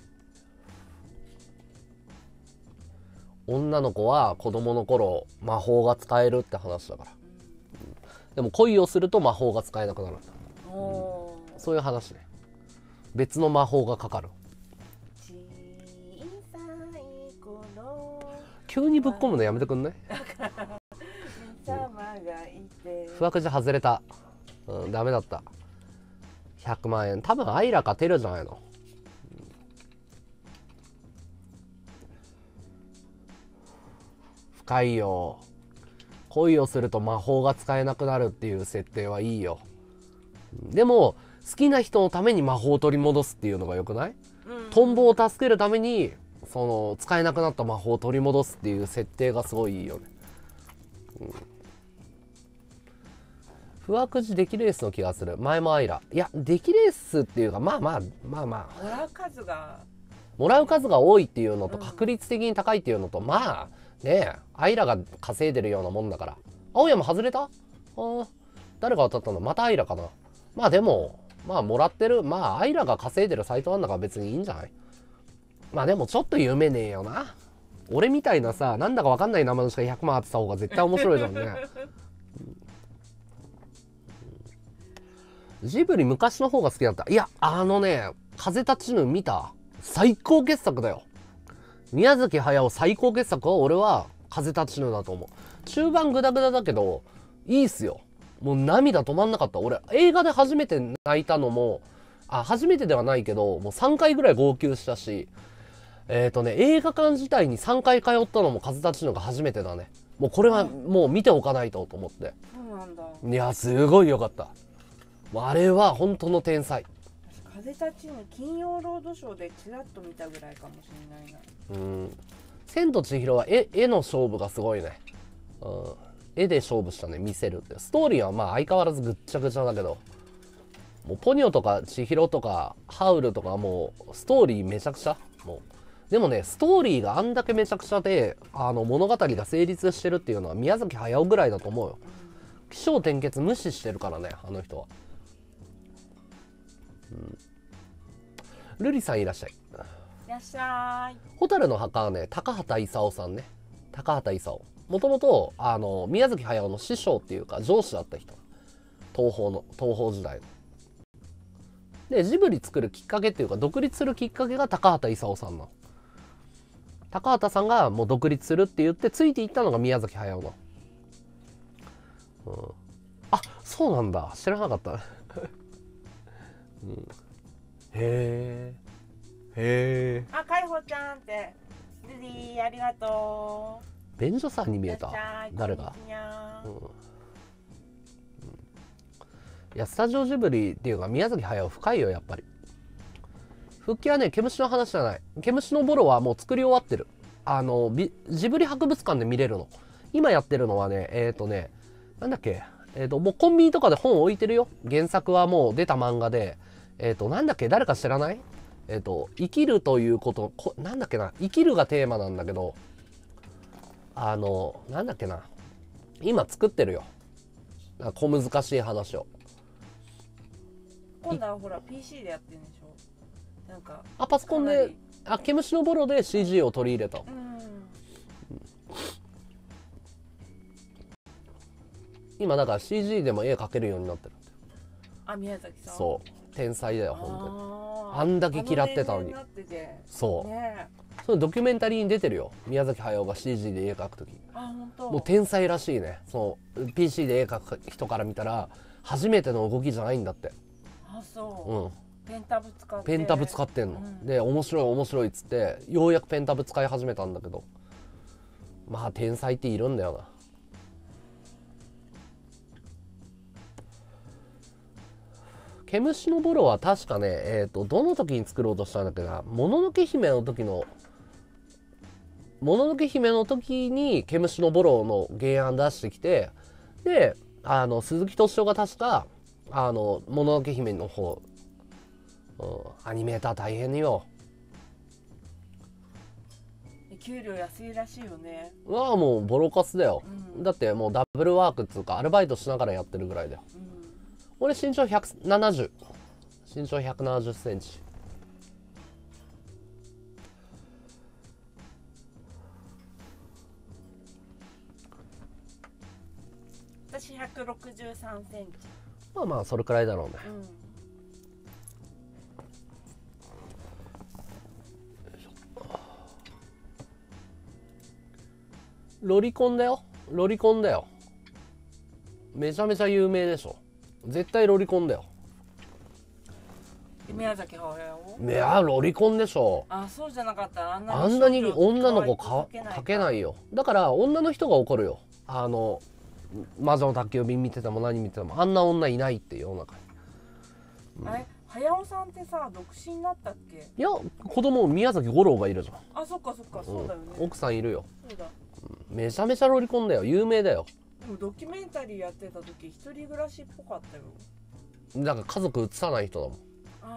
女の子は子供の頃魔法が使えるって話だから、でも恋をすると魔法が使えなくなるんだ、そういう話ね。別の魔法がかかる。急にぶっ込むのやめてくんない？不惑じゃ外れた。ダメだった。100万円多分アイラかテルじゃないの。深いよ。恋をすると魔法が使えなくなるっていう設定はいいよ。でも好きな人のために魔法を取り戻すっていうのがよくない？トンボを助けるためにその使えなくなった魔法を取り戻すっていう設定がすごいいいよね。不惑寺出来レースの気がする。前もアイラ。いや出来レースっていうかまあもらう数が多いっていうのと確率的に高いっていうのと、まあねえアイラが稼いでるようなもんだから。青山外れた？誰が当たったの？またアイラかな。まあでもまあもらってる、まあアイラが稼いでるサイトなんだから別にいいんじゃない？まあでもちょっと夢ねえよな。俺みたいなさ、なんだか分かんない名前の人が100万当てた方が絶対面白いじゃんね。ジブリ昔の方が好きだった。いや風立ちぬ見た？最高傑作だよ。宮崎駿最高傑作は俺は風立ちぬだと思う。中盤グダグダだけどいいっすよ。もう涙止まんなかった。俺映画で初めて泣いたのも初めてではないけどもう3回ぐらい号泣したし、映画館自体に3回通ったのも風立ちぬが初めてだね。もうこれはもう見ておかないとと思って。 そうなんだ。 いやすごいよかった。あれは本当の天才。 風立ちぬ金曜ロードショーでちらっと見たぐらいかもしれないな。 千と千尋は絵の勝負がすごいね。絵で勝負したね、見せるって。ストーリーはまあ相変わらずぐっちゃぐちゃだけど、もうポニョとか千尋とかハウルとかもうストーリーめちゃくちゃ。もうでもね、ストーリーがあんだけめちゃくちゃで物語が成立してるっていうのは宮崎駿ぐらいだと思うよ。起承転結無視してるからね、あの人は。 瑠璃さんいらっしゃい。 いらっしゃい。 蛍の墓はね、高畑勲さんね。高畑勲。もともと、宮崎駿の師匠っていうか、上司だった人。東宝時代の。で、ジブリ作るきっかけっていうか、独立するきっかけが高畑勲さんの。高畑さんがもう独立するって言って、ついていったのが宮崎駿の。うん、あ、そうなんだ。知らなかった。うん、へえ。 あ、かいほちゃんって。ルリー、ありがとう。 便所さんに見えた。誰が、いや、スタジオジブリっていうか宮崎駿深いよ、やっぱり。復帰はね、毛虫の話じゃない。毛虫のボロはもう作り終わってる。ジブリ博物館で見れるの。今やってるのはね、なんだっけ、もうコンビニとかで本置いてるよ。原作はもう出た漫画で、なんだっけ、誰か知らない？生きるということ、なんだっけな、生きるがテーマなんだけど、なんだっけな、今作ってるよ。小難しい話を。 今度はほら PC でやってるんでしょ。なんかパソコンで、毛虫のボロで CG を取り入れた。今だから CG でも絵描けるようになってる。 宮崎さん。 そう、天才だよ本当に。あんだけ嫌ってたのに。そう、ね、そのドキュメンタリーに出てるよ。宮崎駿が CG で絵描くとき。 本当。 もう天才らしいね。そう PC で絵描く人から見たら初めての動きじゃないんだって。 そう。ペンタブ使って。 ペンタブ使ってんの。で面白いっつってようやくペンタブ使い始めたんだけど、まあ天才っているんだよな。毛虫のボロは確かね、どの時に作ろうとしたんだっけな、もののけ姫の時に毛虫のボロの原案出してきて、で、鈴木敏夫が確か、もののけ姫の方、アニメーター大変よ。 給料安いらしいよね。 もうボロカスだよ。だってもうダブルワークっつうか、アルバイトしながらやってるぐらいだよ。俺身長170、身長170センチ。 私163センチ。 まあそれくらいだろうね。ロリコンだよ。ロリコンだよ。めちゃめちゃ有名でしょ。絶対ロリコンだよ。 宮崎駿？ いや、ロリコンでしょ。 そうじゃなかったらあんなに女の子描けないよ。だから女の人が怒るよ。魔女の宅急便見てても何見ててもあんな女いないって世の中に。 駿さんってさ、独身になったっけ？ いや、子供宮崎吾郎がいるじゃん。 そっかそうだよね。 奥さんいるよ。 そうだ。 めちゃめちゃロリコンだよ。有名だよ。 でもドキュメンタリーやってた時一人暮らしっぽかったよ。 だから家族映さない人だもん。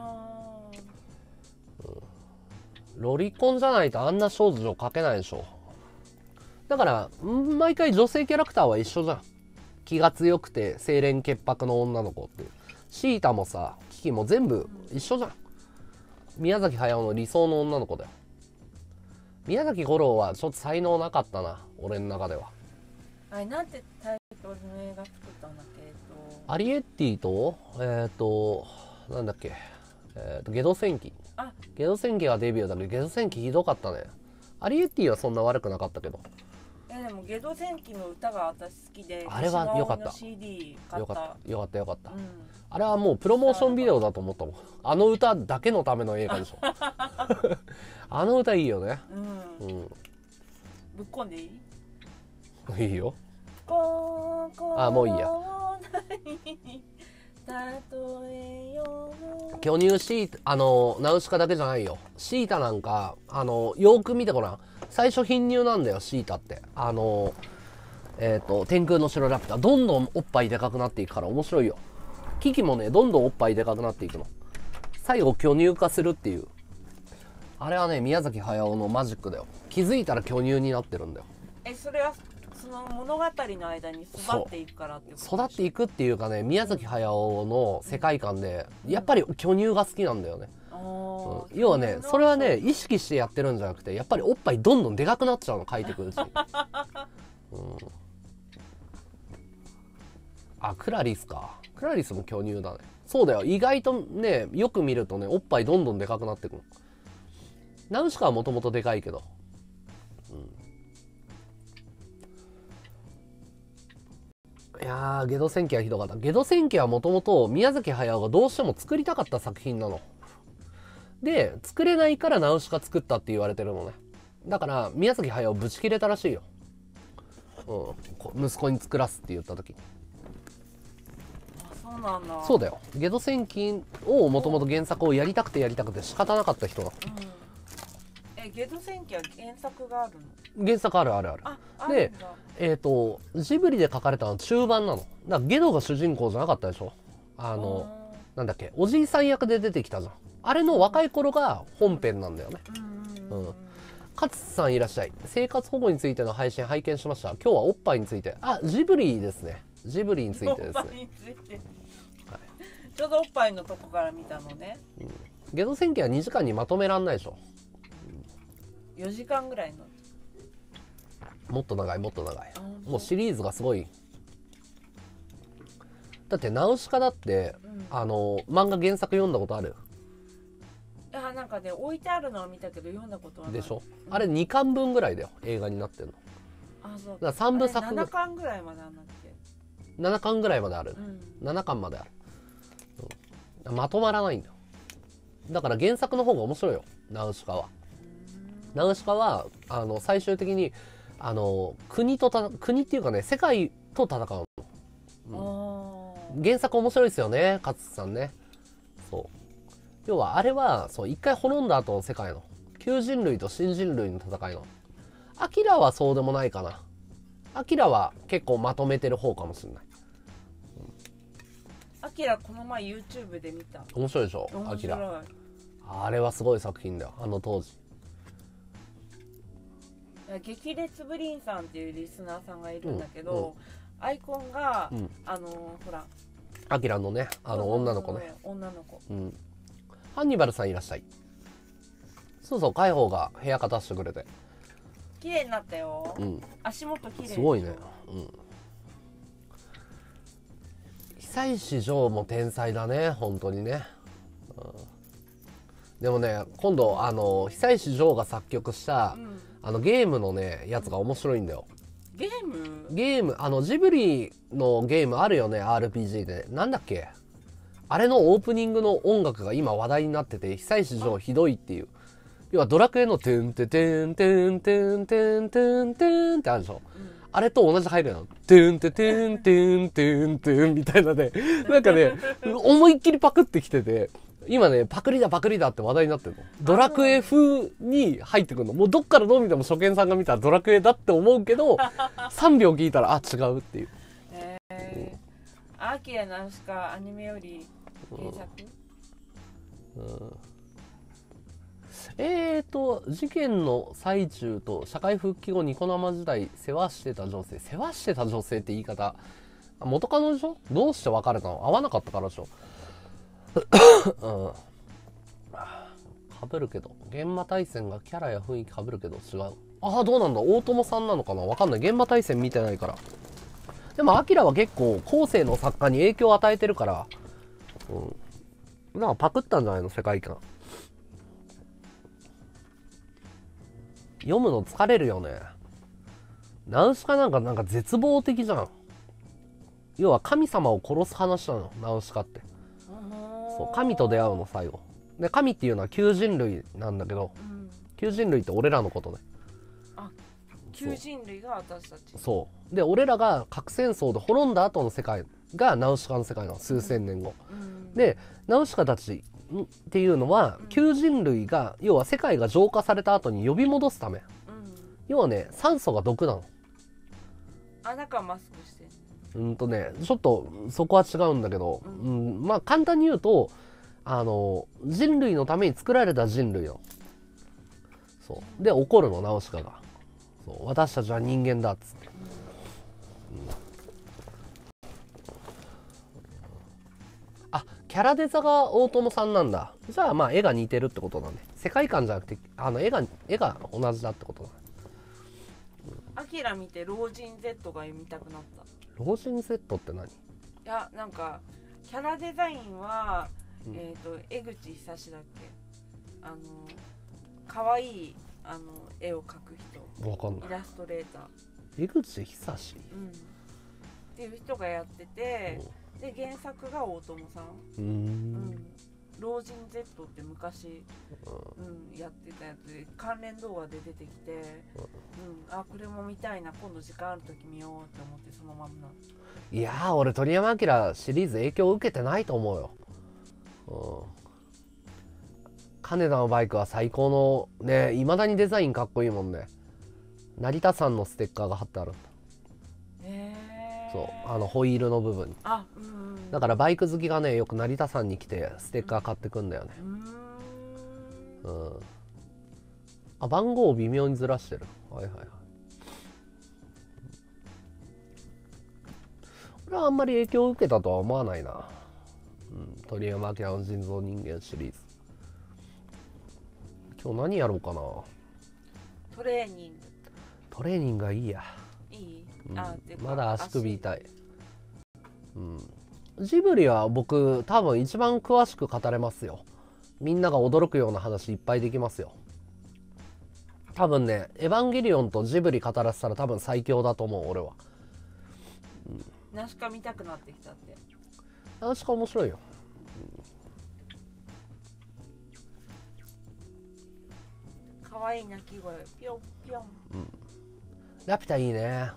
ロリコンじゃないとあんな少女描けないでしょ。だから毎回女性キャラクターは一緒じゃん。気が強くて清廉潔白の女の子っていう。シータもさ、キキも全部一緒じゃん。宮崎駿の理想の女の子だよ。宮崎吾郎はちょっと才能なかったな、俺の中では。 なんてタイトルの映画作ったんだっけ？ アリエッティとなんだっけ、ゲド戦記。ゲド戦記がデビューだけど、ゲド戦記ひどかったね。アリエッティはそんな悪くなかったけど。 でもゲド戦記の歌が私好きで、 あれは良かった。 CD 買った。 よかった。あれはもうプロモーションビデオだと思ったもん。あの歌だけのための映画でしょ。あの歌いいよね。 ぶっこんでいい？ いいよ。もういいや。巨乳シータ、ナウシカだけじゃないよ。シータなんか、よーく見てごらん。最初貧乳なんだよ、シータって。天空の城ラピュタ。どんどんおっぱいでかくなっていくから面白いよ。キキもね、どんどんおっぱいでかくなっていくの。最後巨乳化するっていう。あれはね、宮崎駿のマジックだよ。気づいたら巨乳になってるんだよ。 それはその物語の間に育っていくからってこと？ 育っていくっていうかね、宮崎駿の世界観でやっぱり巨乳が好きなんだよね。 要はね、それはね意識してやってるんじゃなくて、やっぱりおっぱいどんどんでかくなっちゃうの、書いてくるうちに、あ、クラリスか。クラリスも巨乳だね。そうだよ、意外とね、よく見るとね、おっぱいどんどんでかくなってくる。ナウシカはもともとでかいけど、いやー、ゲド戦記はひどかった。ゲド戦記はもともと宮崎駿がどうしても作りたかった作品なので、作れないからナウシカ作ったって言われてるのね。だから宮崎駿ぶち切れたらしいよ、息子に作らすって言った時に。 そうなんだ。 そうだよ、ゲド戦記をもともと原作をやりたくて仕方なかった人だ。 ゲド戦記は原作があるの？原作あるあるある。で、ジブリで書かれたのは中盤なの。だからゲドが主人公じゃなかったでしょ。なんだっけ、おじいさん役で出てきたじゃん。あれの若い頃が本編なんだよね。勝さんいらっしゃい。生活保護についての配信拝見しました。今日はおっぱいについて。あ、ジブリですね。ジブリについてですね。 ちょうどおっぱいのとこから見たのね。 ゲド戦記は2時間にまとめらんないでしょ。 4時間ぐらいの。 もっと長い、もっと長い。もうシリーズがすごい。だってナウシカだって、漫画原作読んだことある？ なんかね、置いてあるのは見たけど読んだことはない。 でしょ、あれ2巻分ぐらいだよ、映画になってるの。 そうだから3部作 7巻ぐらいまであるんだっけ。 7巻ぐらいまである、7巻まである、まとまらないんだよ。だから原作の方が面白いよ、ナウシカは。ナウシカは最終的に国っていうかね、世界と戦うの。原作面白いですよね、勝さんね。そう、要はあれはそう一回滅んだ後の世界の旧人類と新人類の戦いの。アキラはそうでもないかな。アキラは結構まとめてる方かもしれない。 アキラこの前 YouTube で見た。 面白いでしょ、アキラ。あれはすごい作品だよ、当時。 激烈ブリンさんっていうリスナーさんがいるんだけど、アイコンが、ほらアキラのね、女の子ね。 女の子。 ハンニバルさんいらっしゃい。そうそう、海宝が部屋片してくれて。 綺麗になったよ。足元綺麗。 すごいね。久石譲も天才だね、本当にね。でもね、今度久石譲が作曲した、ゲームのねやつが面白いんだよ。 ゲームジブリのゲームあるよね、 RPG で。なんだっけ、あれのオープニングの音楽が今話題になってて、久石譲ひどいっていう。要はドラクエのトゥンテテンテンテンテンテンテンってあるでしょ、あれと同じ入るの。トゥンテテンテンテンテンみたいなね、なんかね思いっきりパクってきてて、今ねパクリだって話題になってるの。ドラクエ風に入ってくるの。もうどっからどう見ても初見さんが見たらドラクエだって思うけど3秒聞いたら違うっていう。 アキラナウシカアニメより原作？ 事件の最中と社会復帰後ニコ生時代世話してた女性って言い方、元カノでしょ。どうして別れたの？会わなかったからでしょ。被るけど、現場対戦がキャラや雰囲気被るけど違う。どうなんだ、大友さんなのかな、わかんない。現場対戦見てないから。でもアキラは結構後世の作家に影響を与えてるから、なんかパクったんじゃないの、世界観。読むの疲れるよね。ナウシカなんか絶望的じゃん。要は神様を殺す話なの、ナウシカって。そう、神と出会うの、最後で。神っていうのは旧人類なんだけど、旧人類って俺らのことね。 旧人類が私たち。 そうで、俺らが核戦争で滅んだ後の世界がナウシカの世界なの、数千年後、でナウシカたちっていうのは、旧人類が要は世界が浄化された後に呼び戻すため、要はね、酸素が毒なの。 中マスクしてちょっとそこは違うんだけど、まあ簡単に言うと人類のために作られた人類の、そうで怒るの、ナウシカが。そう、私たちは人間だっつって、キャラデザが大友さんなんだ。じゃあまあ絵が似てるってことだね。世界観じゃなくて絵が同じだってことだね。 アキラ見て老人 Z が読みたくなった。 老人 Z って何？ いや、なんかキャラデザインは、江口久志だっけ、可愛い絵を描く人、 わかんない。 イラストレータ江口久志、 っていう人がやってて、で原作が大友さん。 老人 Z って昔、やってたやつで関連動画で出てきて、あ、これも見たいな、今度時間ある時見ようって思ってそのままな。 いやー、俺鳥山明シリーズ影響を受けてないと思うよ。金田のバイクは最高のね、いまだにデザインかっこいいもんね。成田山のステッカーが貼ってあるんだ。そうホイールの部分に。だからバイク好きがね、よく成田山に来てステッカー買ってくんだよね。あ、番号を微妙にずらしてる。はいはいはい。俺はあんまり影響を受けたとは思わないな。鳥山明の人造人間シリーズ。今日何やろうかな。 トレーニングがいいや。 いい？ まだ足首痛い。ジブリは僕多分一番詳しく語れますよ。みんなが驚くような話いっぱいできますよ。多分ね、エヴァンゲリオンとジブリ語らせたら多分最強だと思う、俺は。 ナウシカ見たくなってきたって。 ナウシカ面白いよ。 可愛い鳴き声、ピョンピョン。 ラピュタいいね。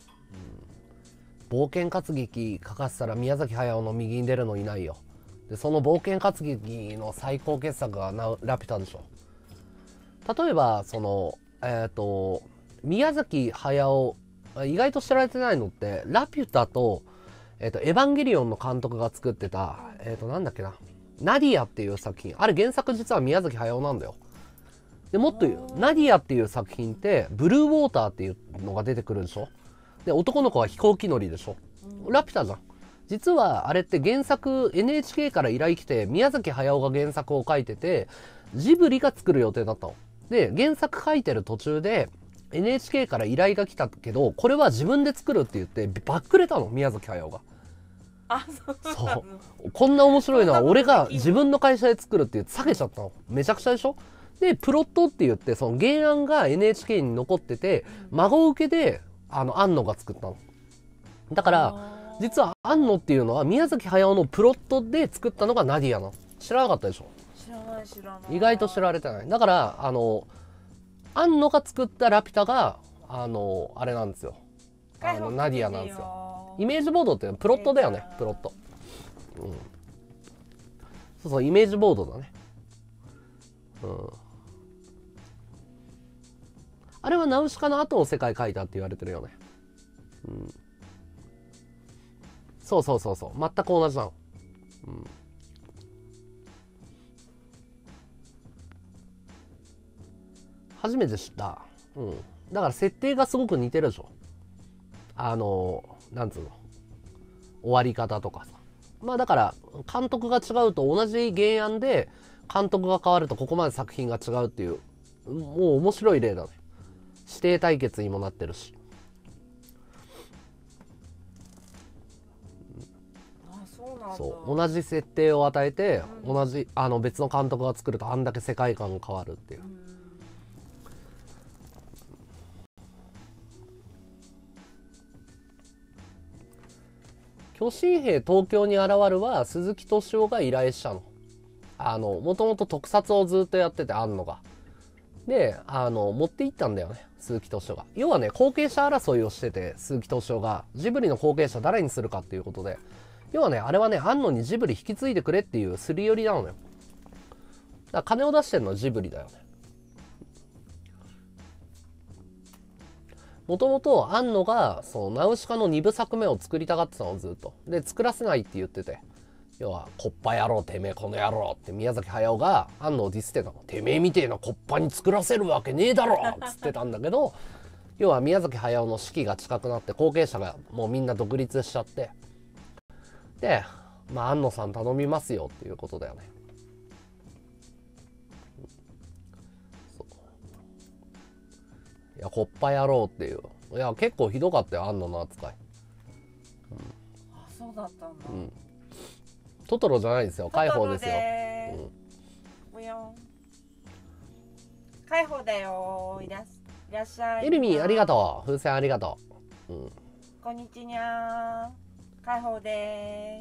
冒険活劇書かせたら宮崎駿の右に出るのいないよ。でその冒険活劇の最高傑作がラピュタでしょ。例えばその宮崎駿、意外と知られてないのってラピュタとエヴァンゲリオンの監督が作ってたなんだっけな、ナディアっていう作品、あれ原作実は宮崎駿なんだよ。でもっと言う、ナディアっていう作品ってブルーウォーターっていうのが出てくるでしょ。で男の子は飛行機乗りでしょ。ラピュタじゃん。実はあれって原作 NHK から依頼来て宮崎駿が原作を書いててジブリが作る予定だったの。で原作書いてる途中で NHK から依頼が来たけど、これは自分で作るって言ってバックれたの、宮崎駿が。そう、こんな面白いのは俺が自分の会社で作るって言って下げちゃったの。めちゃくちゃでしょ。でプロットって言ってその原案が NHK に残ってて孫受けで庵野が作ったの。だから実は庵野っていうのは宮崎駿のプロットで作ったのがナディアなの。知らなかったでしょ。 知らない。 意外と知られてない。だから庵野が作ったラピュタがあれなんですよ。ナディアなんですよ。イメージボードってプロットだよね。プロット。そうそう、イメージボードだね。あれはナウシカの後の世界描いたって言われてるよね。そうそうそうそう、全く同じなの。初めて知った。だから設定がすごく似てるでしょ。なんつうの、終わり方とかさ。まあだから監督が違うと同じ原案で監督が変わるとここまで作品が違うっていう、もう面白い例だね。指定対決にもなってるし。そう同じ設定を与えて、同じ別の監督が作るとあんだけ世界観が変わるっていう。巨神兵東京に現るは鈴木敏夫が依頼したの。もともと特撮をずっとやってて庵野が。で持って行ったんだよね、鈴木敏夫が。要はね、後継者争いをしてて、鈴木敏夫がジブリの後継者誰にするかっていうことで、要はね、あれはね、庵野にジブリ引き継いでくれっていうすり寄りなのよ。だから金を出してるのはジブリだよね。もともと庵野がそのナウシカの2部作目を作りたがってたの、ずっと。で作らせないって言ってて、要はコッパ野郎てめえこの野郎って宮崎駿が庵野をディスってたの。てめえみてえなコッパに作らせるわけねえだろっつってたんだけど、要は宮崎駿の死期が近くなって後継者がもうみんな独立しちゃって、でまあ安野さん頼みますよっていうことだよね。いや、コッパ野郎っていう。いや、結構ひどかったよ、安野の扱い。 あ、そうだったんだ。 トトロじゃないですよ、海宝ですよ。 ブヨン。海宝だよ。いらっしゃい。 エルミンありがとう。風船ありがとう。 こんにちは。海宝です。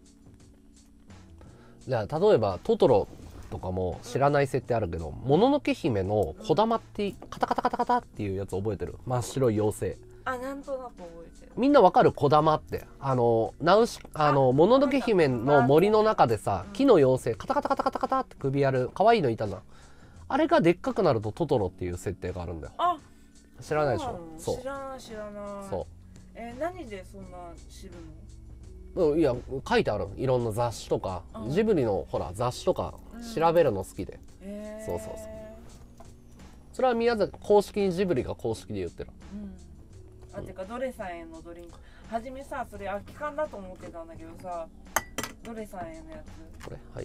じゃあ例えばトトロとかも知らない設定あるけど、もののけ姫のこだまってカタカタカタカタっていうやつ覚えてる？真っ白い妖精。 あ、なんとなく覚えてる。 みんなわかる？こだまってもののけ姫の森の中でさ、木の妖精カタカタカタカタカタって首やる可愛いのいたじゃん。あれがでっかくなるとトトロっていう設定があるんだよ。 あ、 知らないでしょ？ そう。知らない知らない。 そう。 何でそんな知るの？ いや書いてある、いろんな雑誌とか、ジブリのほら雑誌とか調べるの好きで、そうそうそう。それは宮崎公式にジブリが公式で言ってる。 てかドレさんへのドリンク、はじめさそれ空き缶だと思ってたんだけどさ、ドレさんへのやつこれ、はい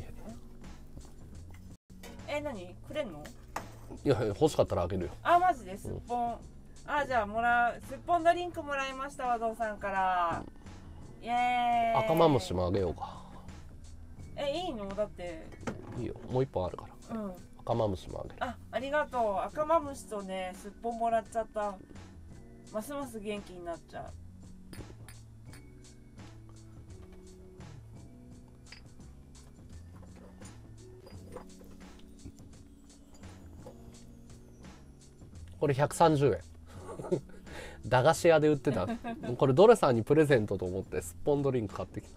はい。何くれんの？ いや欲しかったらあげるよ。 あ、マジですっぽん。じゃあすっぽんドリンクもらいました和道さんから。イエーイ。 赤マムシもあげようか。 いいの？だっていいよ、もう一本あるから。赤マムシもあげる。 ありがとう。赤マムシとねすっぽんもらっちゃった。ますます元気になっちゃう。 これ130円駄菓子屋で売ってた。これドレさんにプレゼントと思ってすっぽんドリンク買ってきた。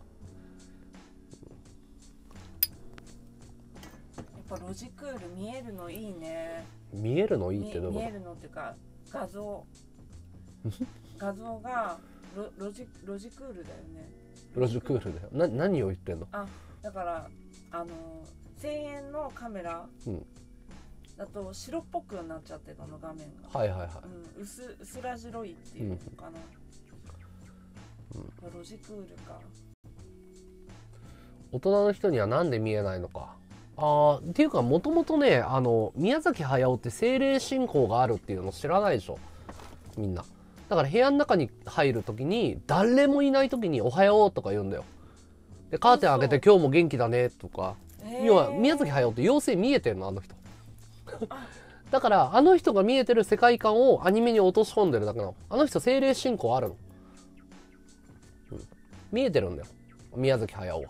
やっぱロジクール見えるのいいね。 見えるのいいってどういうこと？ 見えるのっていうか画像がロジクールだよね。 ロジクールだよ。何を言ってんの？ だから1000円のカメラだと白っぽくなっちゃってたの画面が。はいはいはい。薄ら白いっていうのかな。ロジクールか。 大人の人にはなんで見えないのか。っていうかもともとね、宮崎駿って精霊信仰があるっていうの知らないでしょみんな。だから部屋の中に入るときに誰もいないときにおはようとか言うんだよ。でカーテン開けて今日も元気だねとか。要は宮崎駿って妖精見えてんのあの人だからあの人が見えてる世界観をアニメに落とし込んでるだけなの。あの人精霊信仰あるの、見えてるんだよ宮崎駿は。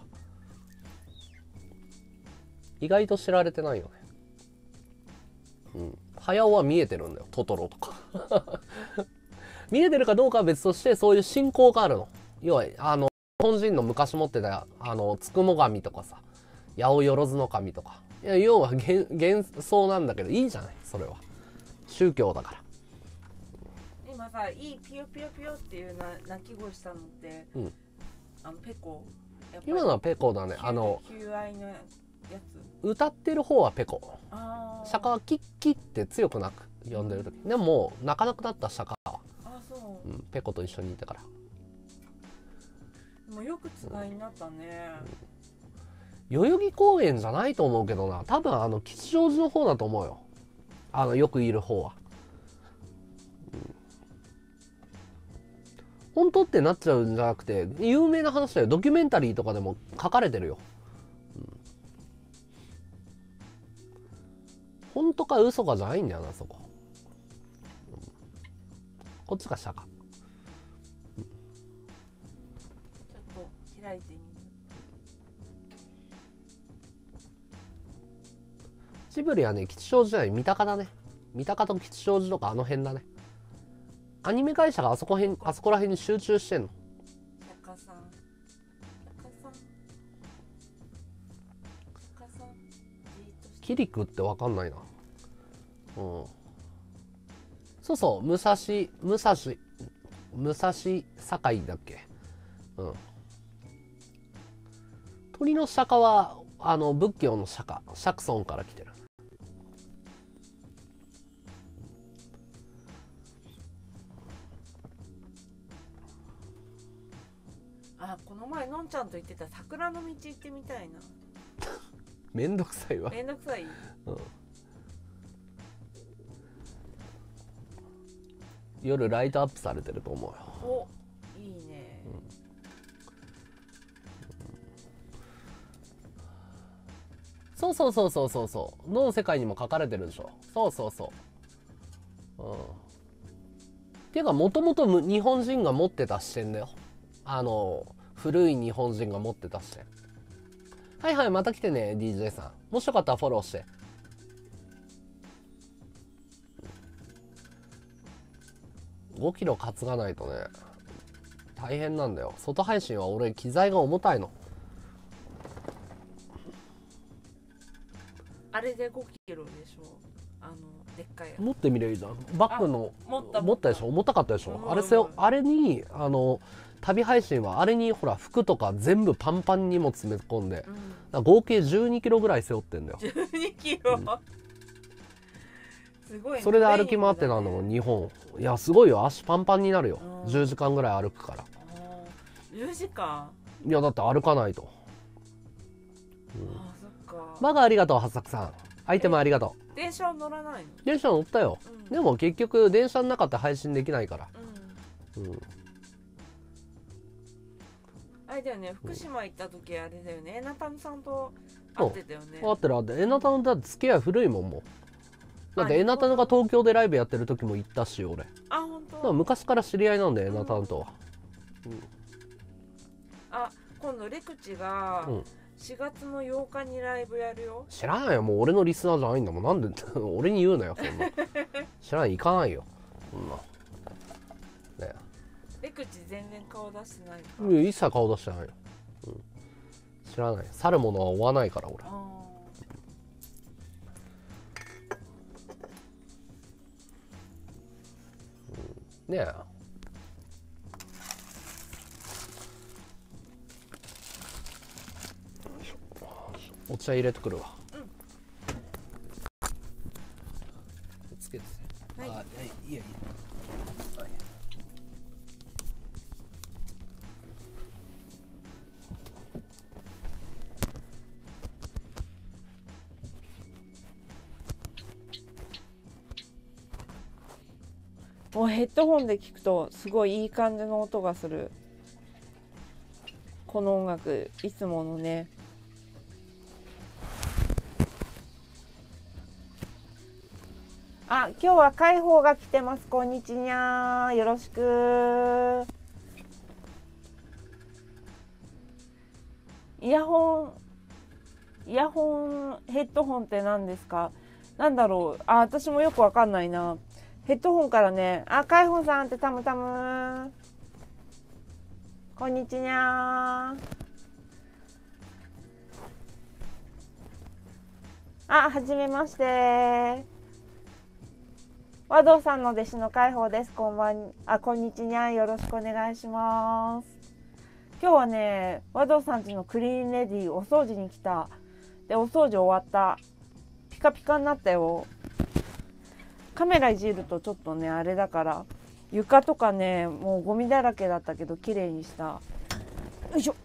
意外と知られてないよね。駿は見えてるんだよ、トトロとか見えてるかどうかは別として、そういう信仰があるの。要は日本人の昔持ってたつくも神とかさ、八百万の神とか、いや要は幻想なんだけどいいじゃない、それは宗教だから。 今さ、いいピヨピヨピヨっていう鳴き声したのって、ペコ？ 今のはペコだね。 求愛のやつ。 歌ってる方はペコ。釈迦はキッキって強くなく呼んでる時。でももう泣かなくなった釈迦は。ペコと一緒にいたから。 もうよく使いになったね。 代々木公園じゃないと思うけどな。多分吉祥寺の方だと思うよ。よくいる方は。本当ってなっちゃうんじゃなくて、有名な話だよ。ドキュメンタリーとかでも書かれてるよ。本当か嘘かじゃないんだよな、そこ。こっちが釈迦。 ちょっと開いてみる。 ジブリはね、吉祥寺じゃない、三鷹だね。三鷹と吉祥寺とかあの辺だね。アニメ会社があそこら辺に集中してんの。 釈迦さん。 キリクってわかんないな。そうそう、武蔵境だっけ。鳥の釈迦は仏教の釈迦、釈尊から来てる。 あ、この前のんちゃんと言ってた桜の道行ってみたいな。 めんどくさいわ。 めんどくさい、 うん、夜ライトアップされてると思うよ。 お、いいね、 そうそうそうそうそうそう、どの世界にも書かれてるでしょ。そうそうそう、っていうかもともと日本人が持ってた視点だよ。古い日本人が持ってた視点。はいはい、また来てね DJ さん、もしよかったらフォローして。5キロ担がないとね大変なんだよ。外配信は俺機材が重たいの。 あれで5キロでしょ、でっかい持ってみればいいじゃん。バッグの持ったでしょ、重たかったでしょ、 うん、 あれに旅配信はあれにほら服とか全部パンパンにも詰め込んで、合計12キロぐらい背負ってんだよ。 12キロ、すごいね。 それで歩き回ってなんだもん日本。いやすごいよ、足パンパンになるよ、10時間ぐらい歩くから。 10時間？ いやだって歩かないと。 あ、そっか。 マガありがとう、はっさくさん。アイテムありがとう。 電車は乗らないの？ 電車乗ったよ、でも結局電車の中って配信できないから。 あれだよね、福島行った時あれだよね、エナタムさんと会ってたよね。 会ってる会ってる。エナタムだって付き合い古いもんもう。だってエナタムが東京でライブやってる時も行ったし俺。 あ、本当。 だから昔から知り合いなんだよ、エナタムとは。 あ、今度レクチが4月の8日にライブやるよ。 知らないよ、もう俺のリスナーじゃないんだもん。なんで俺に言うなよそんな。知らない、行かないよそんなね。 レクチ全然顔出してないか。 いや一切顔出してないよ、知らない。去るものは追わないから俺。ねえ、お茶入れてくるわ。つけて。はい。いいやいい。 もうヘッドホンで聞くとすごいいい感じの音がする。この音楽いつものね。あ、今日は開放が来てます。こんにちは、よろしく。イヤホンヘッドホンって何ですか？なんだろう。あ、私もよくわかんないな。ヘッドホンからね、あ、開放さんってたむたむ。こんにちは。あ、はじめまして。和道さんの弟子の開放です。こんにちは。よろしくお願いします。今日はね、和道さんちのクリーンレディお掃除に来た。で、お掃除終わった。ピカピカになったよ。カメラいじるとちょっとねあれだから、床とかねもうゴミだらけだったけど綺麗にした。よいしょ。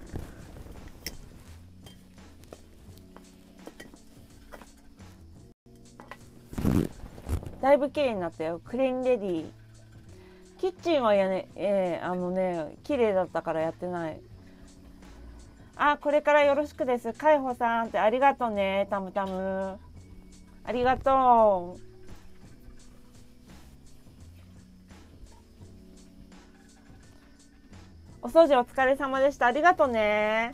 だいぶ綺麗になったよ。クリーンレディ。キッチンは綺麗だったからやってない。あ、これからよろしくです。海保さんってありがとうね。たむたむありがとう。お掃除お疲れ様でした。ありがとうね。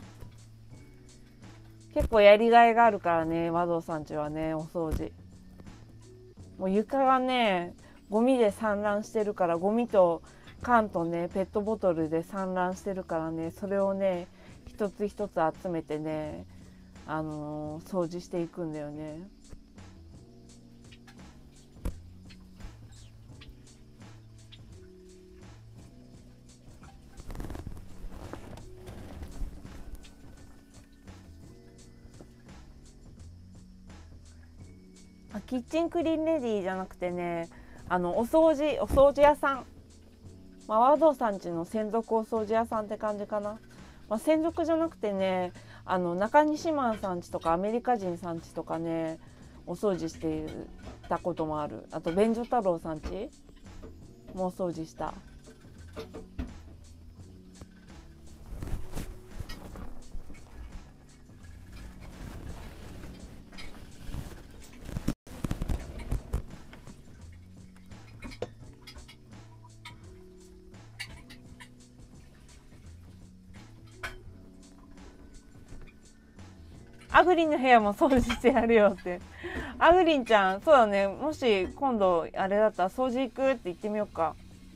結構やりがいがあるからね、和道さんちはね、お掃除。もう床がね、ゴミで散乱してるから、ゴミと缶とね、ペットボトルで散乱してるからね、それをね、一つ一つ集めてね、掃除していくんだよね。キッチンクリーンレディーじゃなくてね、お掃除屋さん。 まあ、和道さんちの専属お掃除屋さんって感じかな。まあ、専属じゃなくてね、中西マンさんちとかアメリカ人さんちとかね、お掃除していたこともある。あと便所太郎さんちもお掃除した。アグリンの部屋も掃除してやるよって。アグリンちゃん、そうだね。もし今度あれだったら掃除行くって言ってみようか。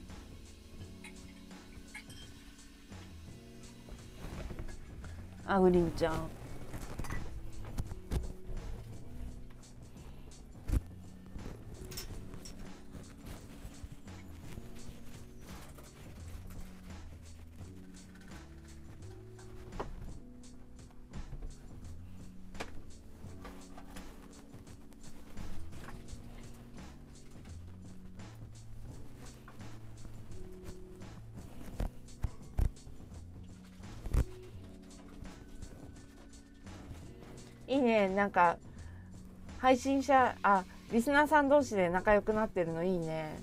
アグリンちゃん。いいね、なんか配信者リスナーさん同士で仲良くなってるのいいね。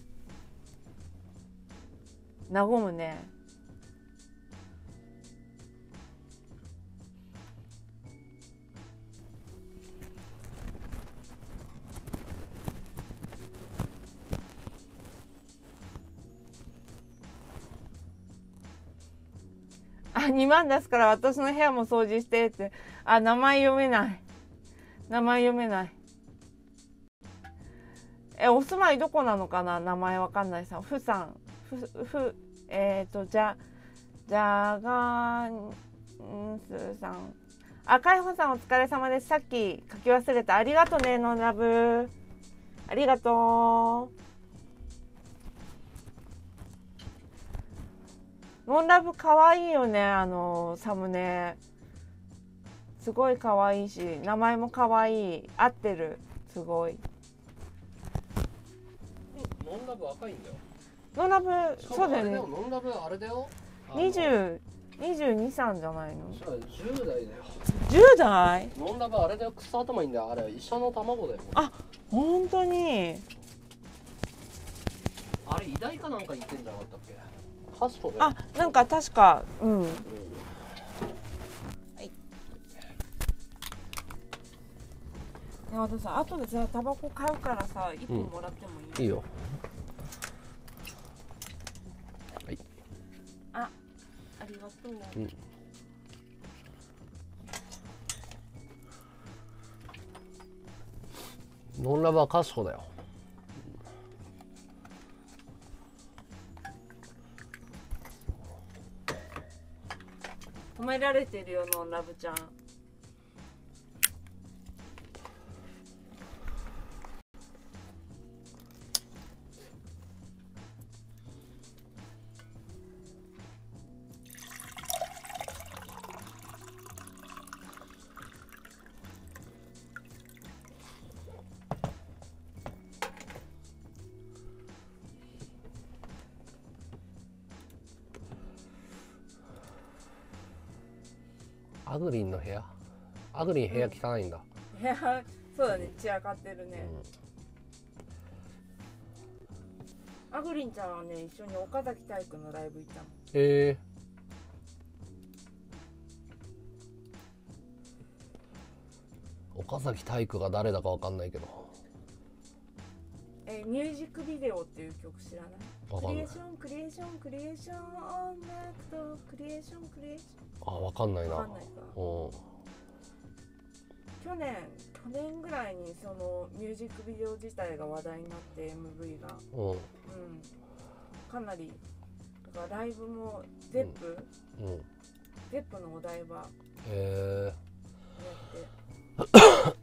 和むね。2万出すから私の部屋も掃除してって。名前読めない。名前読めない。お住まいどこなのかな、名前わかんないさ。ふさん。じゃがんすさん。かいほさんお疲れ様です。さっき書き忘れた。ありがとね、ノンラブ。ありがとう。ノンラブかわいいよね、サムネ。すごいかわいいし、名前もかわいい。合ってる。すごい。 ノンラブ赤いんだよ。 ノンラブ、そうだよね。 ノンラブあれだよ。 22、3じゃないの ？10代だよ。 10代？ ノンラブあれだよ、草頭いいんだよ。あれ、医者の卵だよ。 本当に。 あれ、医大かなんか言ってんじゃなかったっけ？ハストだよ。 なんか確か、はい。私さ、後でさ、タバコ買うからさ、1本もらってもいい？ いいよ。はい。 ありがとう。 ノンラブはカスコだよ。 褒められてるよ、ノンラブちゃん。 アグリンの部屋？アグリン部屋汚いんだ。 部屋、そうだね、散らかってるね。アグリンちゃんはね、一緒に岡崎体育のライブ行ったの。 岡崎体育が誰だかわかんないけど。 ミュージックビデオっていう曲知らない？ わかんない。 クリエーションクリエーションクリエーション音楽とクリエーションクリエーション。 わかんないな。 わかんないか。去年ぐらいにそのミュージックビデオ自体が話題になって MV が、かなりだからライブもゼップのお台場やって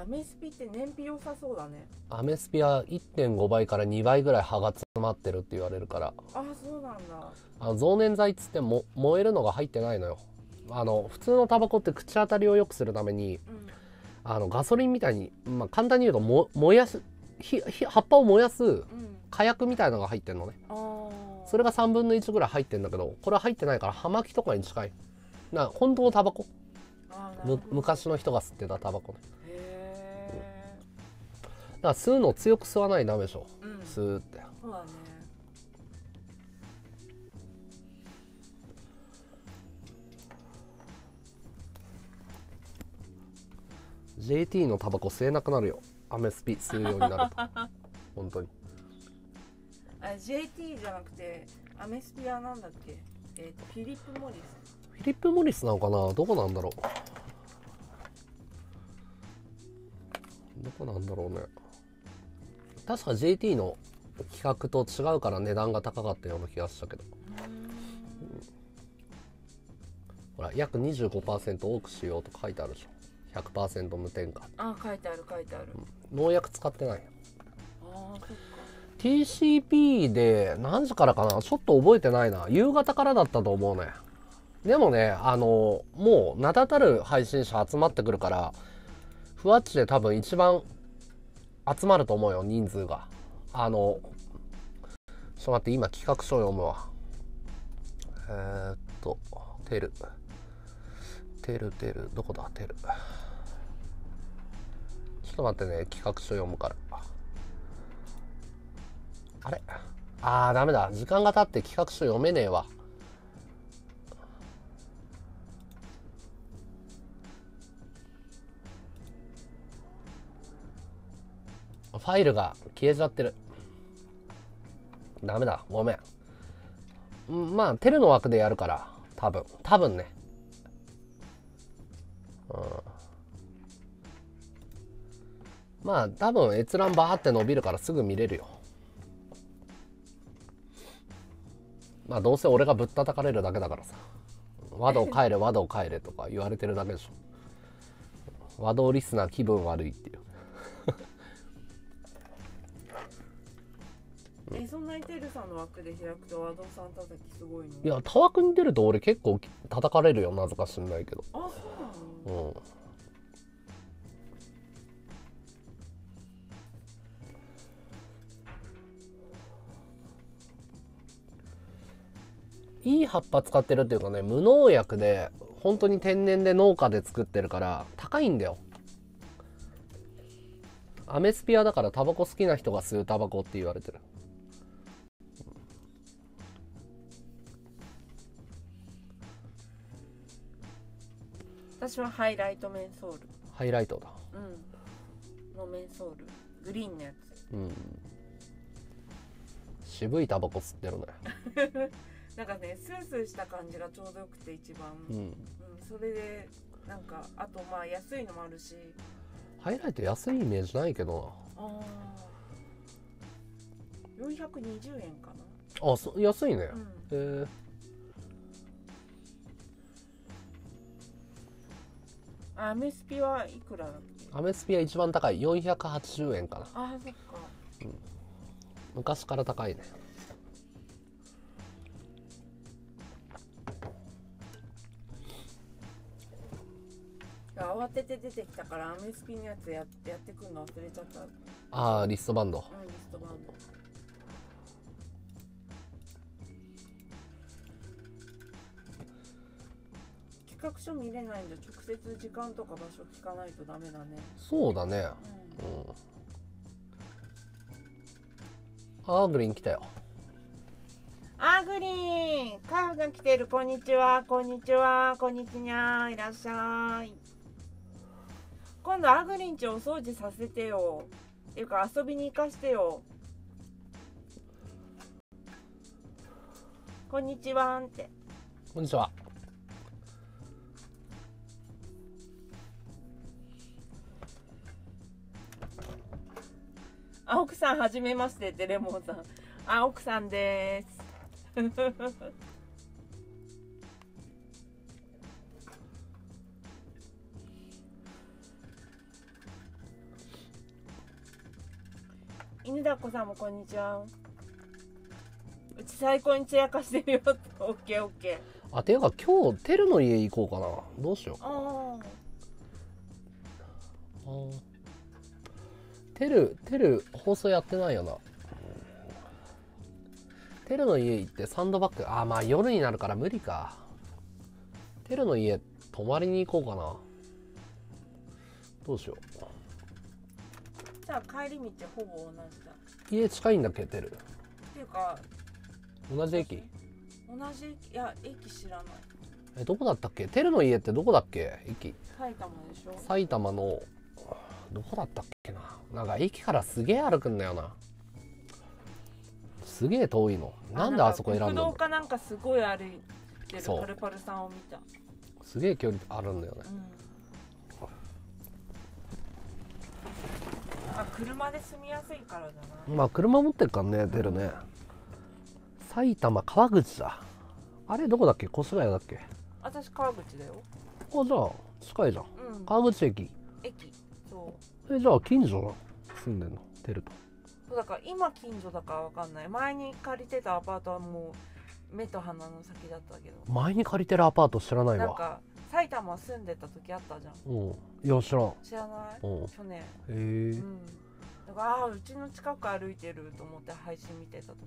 メスピって燃費良さそうだね。 アメスピは 1.5 倍から2倍ぐらい葉が詰まってるって言われるから。 あ、そうなんだ。 増粘剤っつっても燃えるのが入ってないのよ。普通のタバコって口当たりを良くするために、ガソリンみたいに、簡単に言うと燃やす葉っぱを燃やす火薬みたいなのが入ってんのね。それが3分の1ぐらい入ってんだけど、これは入ってないから葉巻とかに近い本当のタバコ。昔の人が吸ってたタバコね。だから吸うのを強く吸わないとダメでしょ、吸うって。 そうだね。 JT のタバコ吸えなくなるよ、アメスピ吸うようになると本当に。 JT じゃなくてアメスピはなんだっけ、フィリップ・モリス。 フィリップ・モリスなのかな、どこなんだろうね。確か JT の規格と違うから値段が高かったような気がしたけど、ほら約 25% 多くしようとか書いてあるでしょ。 100% 無添加。 書いてある。 農薬使ってないよ。 そっか。 TCP で何時からかな、ちょっと覚えてないな。夕方からだったと思うね。でもね、もう名だたる配信者集まってくるから、ふわっちで多分一番集まると思うよ、人数が。ちょっと待って、今企画書読むわ。テル、どこだ、テル。ちょっと待ってね、企画書読むから。あれ？ダメだ。時間が経って企画書読めねえわ。ファイルが消えちゃってる。ダメだ。ごめん。テルの枠でやるから、多分ね。多分閲覧バーって伸びるからすぐ見れるよ。どうせ俺がぶったたかれるだけだからさ。和道帰れとか言われてるだけでしょ。和道リスナー気分悪いっていう。 そんなにテルさんの枠で開くと和道さん叩きすごいの？ いや、他枠に出ると俺結構叩かれるよ、なぜか知んないけど。 そうなの？ いい葉っぱ使ってるっていうかね、無農薬で本当に天然で農家で作ってるから高いんだよ。アメスピアだからタバコ好きな人が吸うタバコって言われてる。 私はハイライトメンソール。 ハイライトだ。 のメンソールグリーンのやつ。渋いタバコ吸ってるね。 なんかね、スースーした感じがちょうどよくて一番。それでなんか、あと安いのもあるし。 ハイライト安いイメージないけどな。 420円かな。 安いね。 アメスピはいくらだっけ？ アメスピは一番高い、480円かな。 そっか。 昔から高いね。 慌てて出てきたからアメスピのやつやってくるの忘れちゃった。 リストバンド。 リストバンド。企画書見れないんで直接時間とか場所聞かないとダメだね。 そうだね。アーグリン来たよ。 アーグリン、カフが来てる。こんにちは、こんにちは、こんにちは。いらっしゃい。今度アーグリンちお掃除させてよ。っていうか遊びに行かしてよ。こんにちはって。 こんにちは。 奥さんはじめましてってレモンさん。奥さんです犬だっこさんもこんにちは。うち最高に散らかしてるよ。オッケーオッケー。あ、ていうか今日テルの家行こうかな。どうしよう。テル放送やってないよな。テルの家行ってサンドバッグ、まあ夜になるから無理か。テルの家泊まりに行こうかな。どうしよう。 じゃあ帰り道ほぼ同じだ。 家近いんだっけ、テル。 っていうか同じ駅？ 同じ駅、いや駅知らない。 どこだったっけ？テルの家ってどこだっけ？駅。 埼玉でしょ？ 埼玉のどこだったっけな。なんか駅からすげえ歩くんだよな。すげえ遠いの。なんであそこ選んだの？ 国道かなんかすごい歩いてるパルパルさんを見た。 すげえ距離あるんだよね。 車で住みやすいからだな。 まあ車持ってるからね、出るね。埼玉川口だ。あれどこだっけ？越谷だっけ？ 私川口だよ。 じゃあ近いじゃん。川口駅。 そう。 じゃあ近所な。住んでんの、出ると。 そうだから今近所だからわかんない。前に借りてたアパートはもう目と鼻の先だったけど。 前に借りてるアパート知らないわ。 なんか埼玉住んでた時あったじゃん。 いや知らん。 知らない？去年。 へえ。 だからうちの近く歩いてると思って配信見てた時。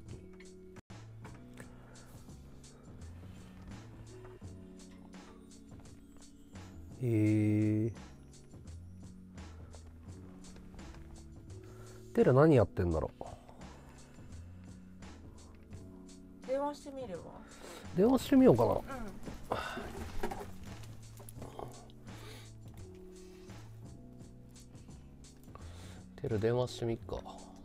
テル何やってんだろう。 電話してみれば。 電話してみようかな。テル電話してみっか。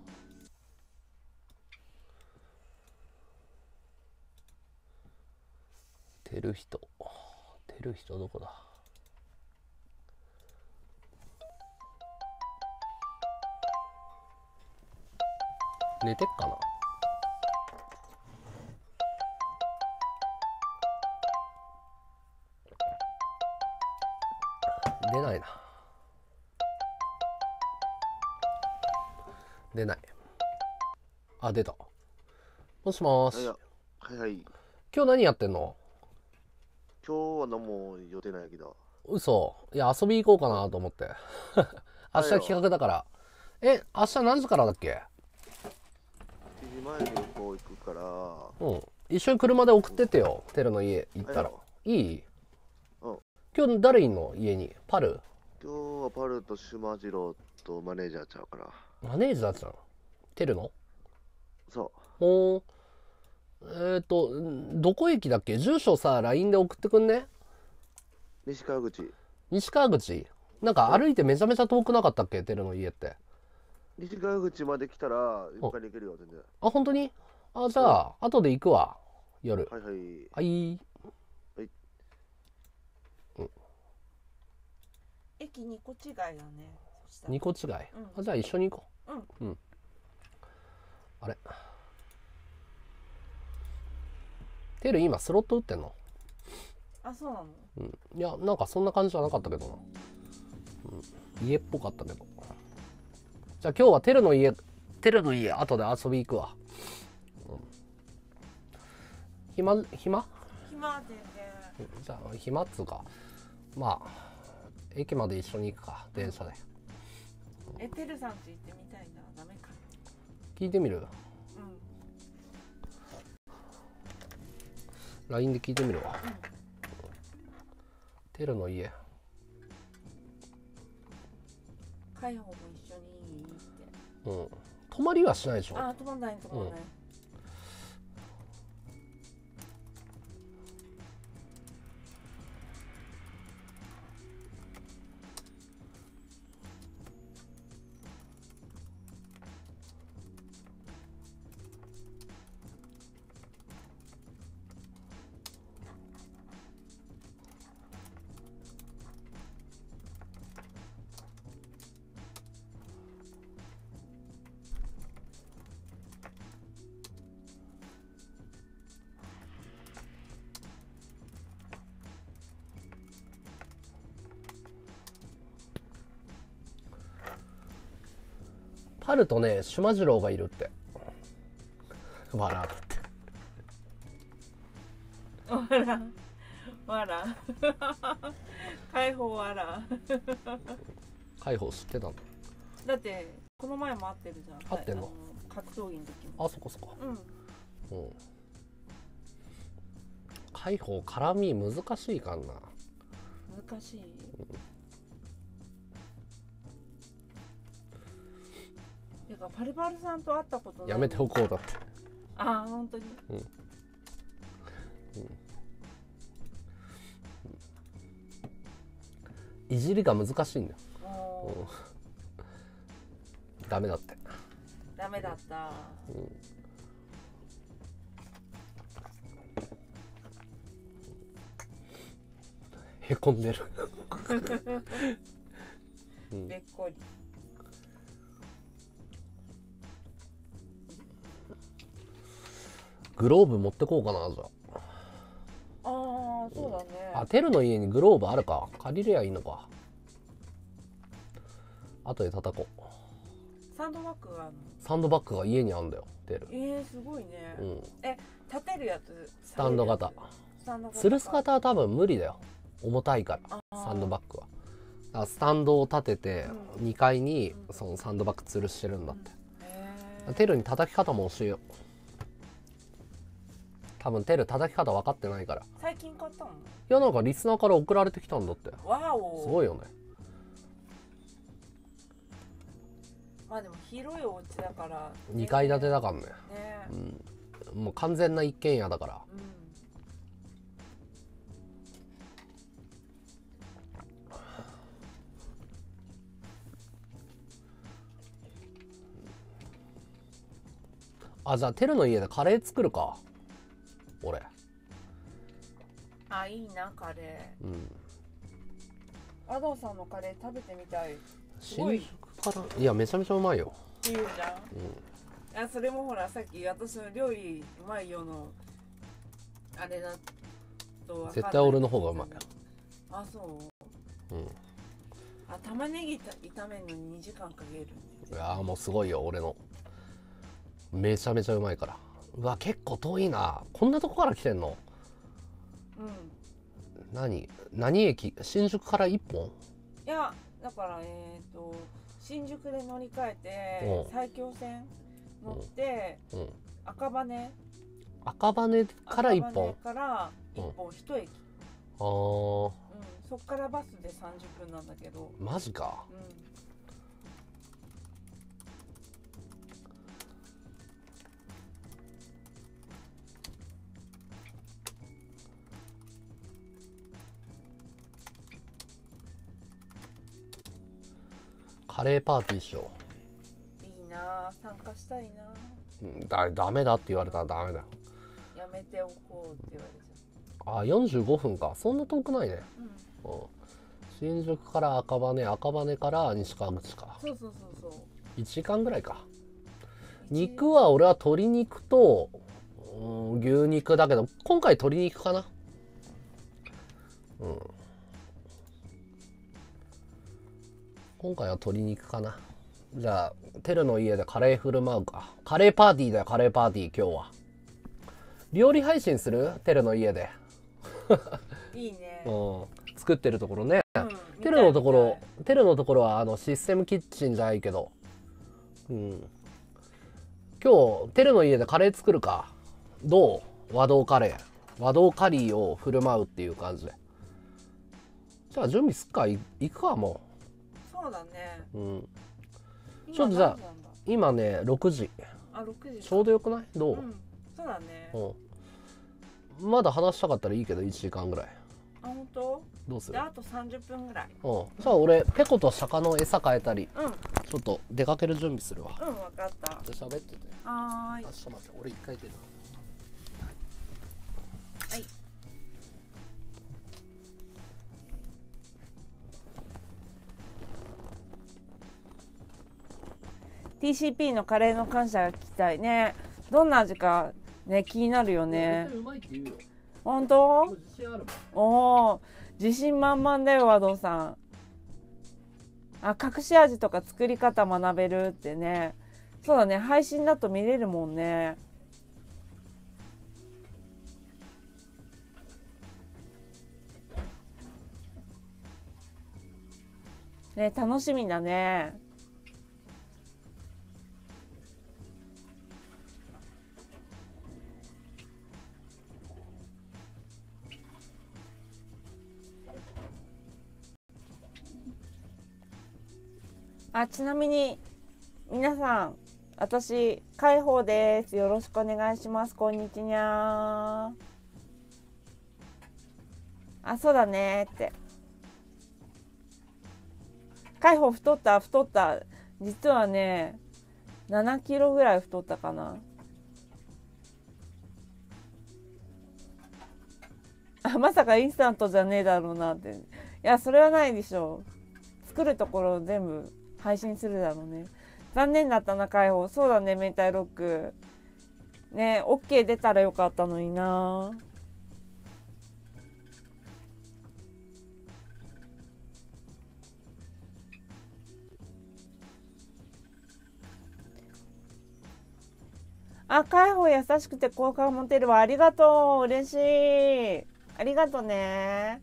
テル人どこだ。寝てっかな。出ないな。出ない。出た。もしもーし。 はいはい。 今日何やってんの？ 今日は何も予定ないけど。 嘘。いや、遊び行こうかなと思って。明日企画だから。明日何時からだっけ ？7時前に旅行行くから。 一緒に車で送ってってよ。テルの家行ったら。いい？今日誰いんの？家に。パル？ 今日はパルと島次郎とマネージャーちゃうから。 マネージャーちゃん？テルの？ そう。 どこ駅だっけ？住所さ、LINE で送ってくんね？ 西川口。 西川口？なんか歩いてめちゃめちゃ遠くなかったっけ？テルの家って。 西川口まで来たら、一回で行けるよ、全然。 本当に？じゃあ、後で行くわ。夜。 はいはい。 はい。 駅2個違いだね。 2個違い。じゃあ一緒に行こう。あれ？テル今スロット打ってんの？ そうなの？ いや、なんかそんな感じじゃなかったけどな。家っぽかったけど。じゃあ今日はテルの家後で遊び行くわ。暇？ 暇全然。 じゃあ暇っつうか、まあ駅まで一緒に行くか、電車で。 テルさんち行ってみたいな。ダメか。 聞いてみる？LINE で聞いてみるわ。テルの家。 海保も一緒にいいって。 泊まりはしないでしょ？ 泊まんない。 パルとねシュマジロウがいるって。笑ってわら解放わら解放知ってたの？ だってこの前も会ってるじゃん。 会ってんの？ 格闘技の時も。 あ、そこそこ。うん。解放絡み難しいかな。 難しい。てかパルパルさんと会ったことない。 やめておこうだって。 ああ本当に。 いじりが難しいんだよ。ダメだって。 ダメだった。 へこんでる。 べっこり。 グローブ持ってこうかなじゃあ。 ああそうだね。 あ、テルの家にグローブあるか。借りりゃいいのか。後で叩こう。 サンドバッグがあるの？ サンドバッグが家にあるんだよ、テル。 すごいね。立てるやつ？ スタンド型。吊るす型は多分無理だよ。重たいから、サンドバッグは。だからスタンドを立てて、2階にそのサンドバッグ吊るしてるんだって。テルに叩き方も教えよう。多分テル叩き方分かってないから。 最近買ったの？いや、なんかリスナーから送られてきたんだって。 わお。 すごいよね。 まあでも広いお家だから 2階建てだからね。もう完全な一軒家だから。あ、じゃあテルの家でカレー作るか。俺。 あ、いいなカレー。アドさんのカレー食べてみたい。 新宿から、いやめちゃめちゃうまいよ。 いいじゃん。それもほらさっき私の料理うまいよのあれだと絶対俺の方がうまい。 あ、そう。あ、玉ねぎ炒めるのに2時間かける。 いやもうすごいよ俺の。めちゃめちゃうまいから。うわ結構遠いな。こんなとこから来てんの？何駅？新宿から1本？ いやだから新宿で乗り換えて埼京線乗って赤羽から1本？ から1本1駅。そっからバスで30分なんだけど。 マジか。カレーパーティーしよう。いいな、参加したいな。 ダメだって言われたらダメだよ。 やめておこうって言われちゃう。あ、45分か。そんな遠くないね。新宿から赤羽から西川口か。 そう 1時間ぐらいか。肉は俺は鶏肉と牛肉だけど、今回鶏肉かな。今回は鶏肉かな。じゃあテルの家でカレー振る舞うか。カレーパーティーだよ。カレーパーティー今日は。料理配信する？テルの家で。 いいね。 作ってるところね。テルのところはシステムキッチンじゃないけど。今日テルの家でカレー作るか。どう？和道カレー。和道カリーを振る舞うっていう感じで。じゃあ準備すっか。行くかもう。 そうだね。 ちょっとじゃあ今ね6時。 あ、6時。 ちょうどよくない？どう？ そうだね。 まだ話したかったらいいけど1時間ぐらい。 あ、本当？ どうする？ あと30分ぐらい。 じゃあ俺ペコと釈迦の餌変えたり、ちょっと出かける準備するわ。 分かった。 じゃあ喋ってて。 はーい。 ちょっと待って、俺一回出る。 はい。TCP のカレーの感謝が聞きたいね。どんな味かね、気になるよね。 うまいって言うよ。 本当？ 自信あるもん。自信満々だよ和道さん。 あ、隠し味とか作り方学べるってね。そうだね、配信だと見れるもんね。ね、楽しみだね。あ、ちなみに皆さん、私開放です。よろしくお願いします。こんにちは。あ、そうだねって。開放太った。実はね、7キロぐらい太ったかな。あ、まさかインスタントじゃねえだろうなって。いや、それはないでしょう。作るところを全部配信するだろうね。残念だったな、開放。そうだね、明太ロック。ね、OK 出たらよかったのにな。あ、開放優しくて好感持てるわ。ありがとう。嬉しい。ありがとね。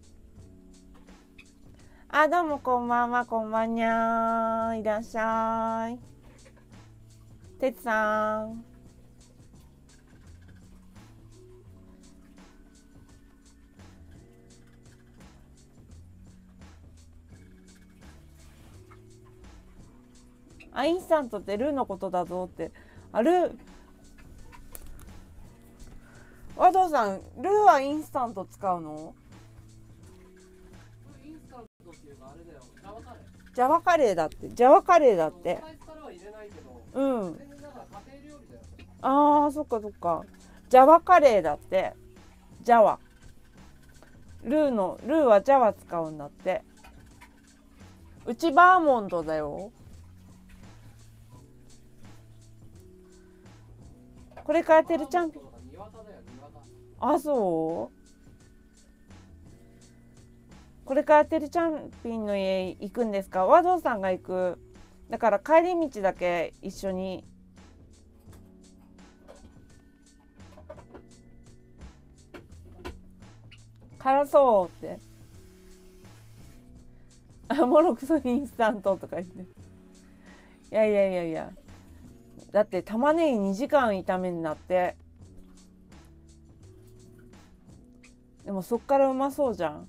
あ、どうもこんばんは、こんばんにゃー。いらっしゃい。てつさん。あ、インスタントってルーのことだぞって。あ、ルー。和藤さん、ルーはインスタント使うの？ インスタントっていうかあれだよ、ジャワカレー。 ジャワカレーだって。ジャワカレーだって。 スパイスからは入れないけど、 うん。 全然だから家庭料理だよ。 あー、そっかそっか。ジャワカレーだって。ジャワ。ルーはジャワ使うんだって。うちバーモントだよ。これからてるちゃん。あ、そうこれからてるちゃんぴんの家行くんですか？和道さんが行く。だから帰り道だけ一緒に。辛そうって。あ、モロクソインスタントとか言って。いや。だって玉ねぎ2時間炒めになって。でもそっからうまそうじゃん。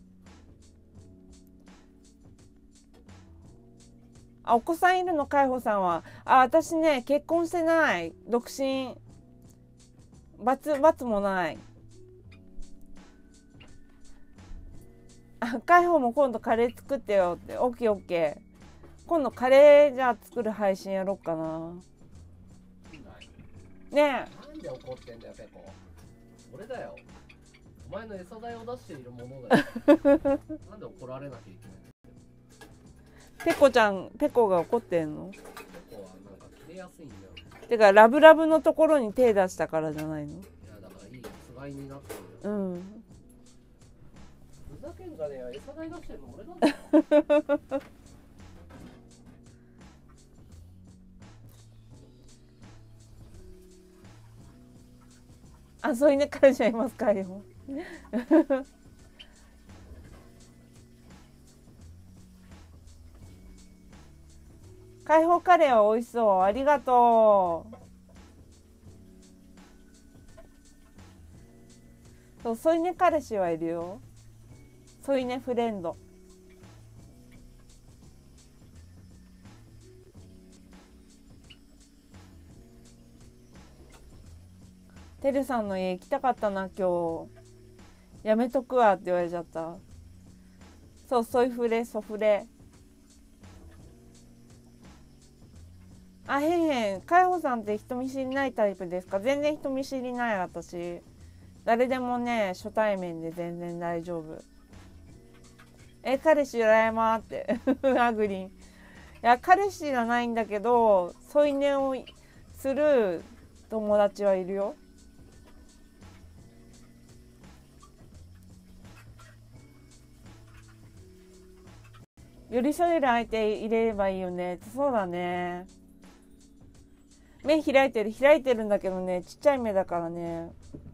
あ、お子さんいるの？海保さんは。あ、私ね、結婚してない。独身。バツもない。あ、海保も今度カレー作ってよって。オッケーオッケー。今度カレーじゃあ作る配信やろうかな。ねえ。 なんで怒ってんだよ、ペコ。俺だよ。お前の餌代を出しているものだよ。なんで怒られなきゃいけない？ ペコが怒ってんの？ ペコはなんか切れやすいんだよ。 てかラブラブのところに手出したからじゃないの？ いやだからいいつがいになってるよ。うん。 ふざけんじゃねえよ、餌代出してるの俺なんだよ。 あ、そういうね彼氏はいますかよ。解放カレーは美味しそう。ありがとう。そう、添い寝彼氏はいるよ。添い寝フレンド。てるさんの家行きたかったな今日。やめとくわって言われちゃった。そう、ソイフレソフレ。あ、へん。海保さんって人見知りないタイプですか？全然人見知りない私。誰でもね、初対面で全然大丈夫。彼氏羨まーってアグリン。いや、彼氏じゃないんだけど、添い寝をする友達はいるよ。 寄り添える相手入れればいいよね。そうだね。目開いてるんだけどね、ちっちゃい目だからね。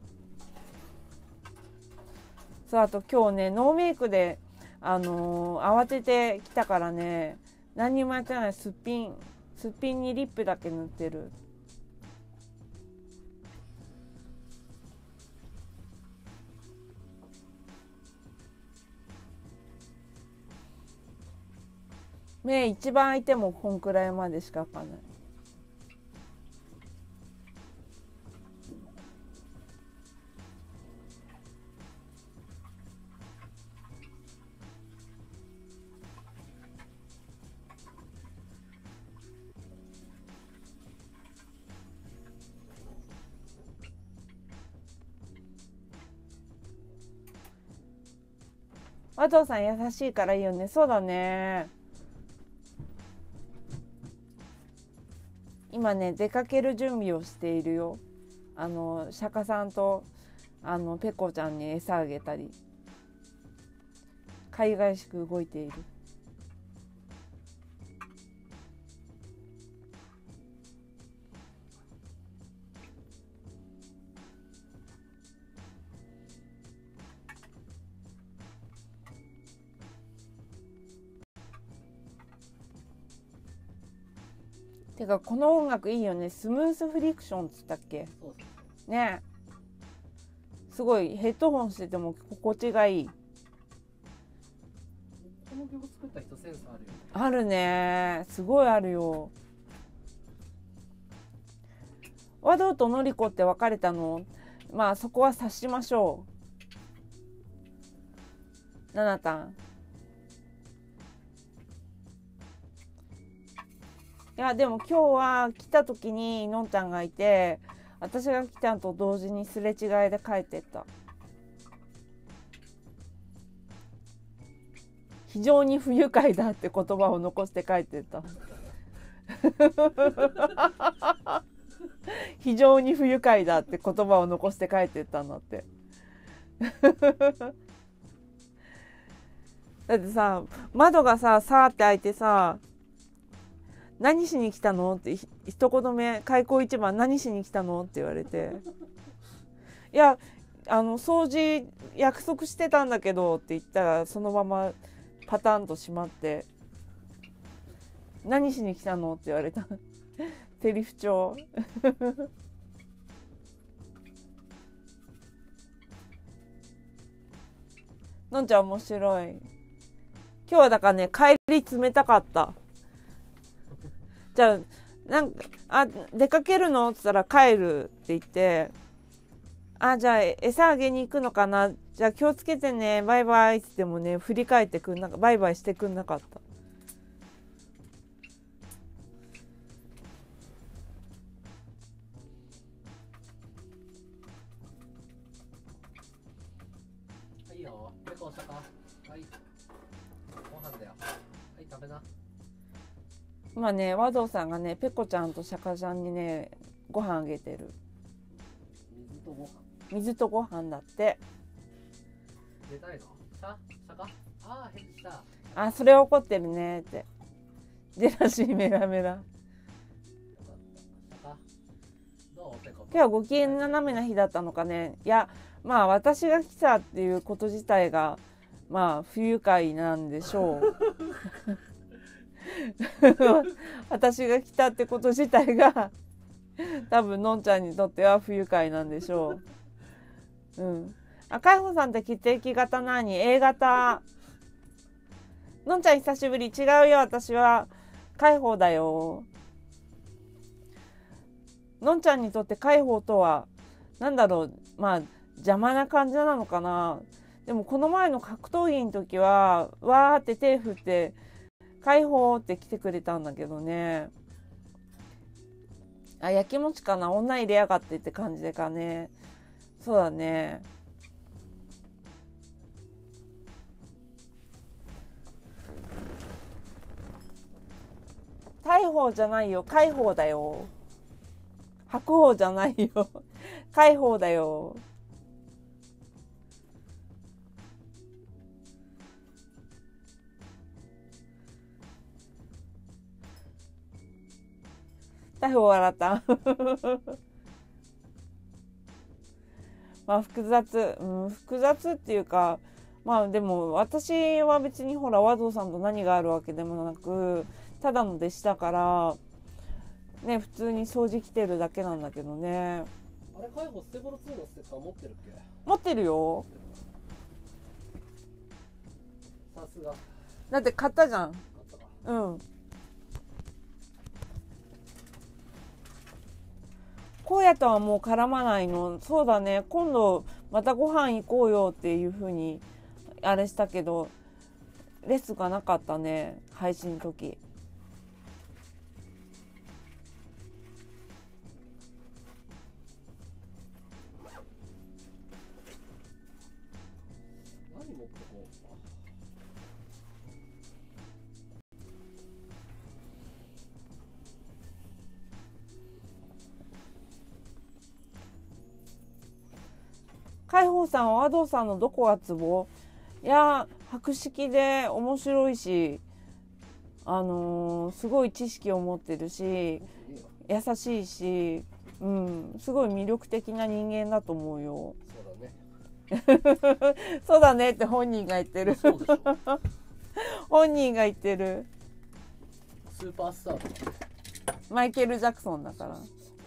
そう、あと今日ね、ノーメイクで慌ててきたからね、何にもやってない。すっぴんにリップだけ塗ってる。目一番開いてもこんくらいまでしか開かない。和藤さん優しいからいいよね。そうだね。今ね、出かける準備をしているよ。釈迦さんとペコちゃんに餌あげたり、海外しく動いている。てかこの音楽いいよね。スムースフリクションっつったっけね。すごいヘッドホンしてても心地がいい。 この曲作った人センスあるよね。 あるね、すごいあるよ。和道とのりこって別れたの？まあそこは察しましょう。ななたん。いやでも今日は来た時にのんちゃんがいて、私が来たのと同時にすれ違いで帰ってった。非常に不愉快だって言葉を残して帰ってった。非常に不愉快だって言葉を残して帰ってったんだって。だってさ、窓がさーって開いてさ、何しに来たのって一言目、開口一番何しに来たのって言われて、いや掃除約束してたんだけどって言ったら、そのままパタンと閉まって、何しに来たのって言われた。セリフ帳。のんちゃん面白い。今日はだからね、帰り冷たかった。じゃあなんか出かけるのって言ったら帰るって言って、じゃあ餌あげに行くのかな、じゃあ気をつけてねバイバイって言ってもね、振り返ってくんなかバイバイしてくんなかった。 いいよ、ペコしたか。はい、ご飯だよ。はい、食べな。 今ね、和道さんがね、ペコちゃんとシャカちゃんにね、ご飯あげてる。 水とご飯。 水とご飯だって。 出たいの？シャカ？返事した。 それ怒ってるねって。ジェラシーメラメラ。今日はご機嫌斜めな日だったのかね。いや、まあ私が来たっていうこと自体がまあ不愉快なんでしょう。私が来たってこと自体が多分のんちゃんにとっては不愉快なんでしょう。うん。海保さんって血液型何？A 型。のんちゃん久しぶり。違うよ、私は海保だよ。のんちゃんにとって海保とはなんだろう、まあ邪魔な感じなのかな。でもこの前の格闘技の時はわーって手振って解放って来てくれたんだけどね。やきもちかな、女入れやがってって感じでかね。そうだね。大砲じゃないよ、解放だよ。白鵬じゃないよ。解放だよ。 タフ笑ったまあ複雑、複雑っていうか、まあでも私は別にほら和道さんと何があるわけでもなく、ただの弟子だからね、普通に掃除来てるだけなんだけどね。 あれ、介護ステボロ2のステッカー持ってるっけ？ 持ってるよ。 さすが。 だって買ったじゃん。 買ったか。 うん。荒野とはもう絡まないの。そうだね、今度またご飯行こうよっていう風にあれしたけど、レスがなかったね、配信の時。 何持ってこう。 海宝さんは和道さんのどこがツボ？いや、博識で面白いし、すごい知識を持ってるし、優しいし、すごい魅力的な人間だと思うよ。 そうだね。 そうだねって本人が言ってる。 そうでしょ。 本人が言ってる。 スーパースターとか。 マイケル・ジャクソンだから。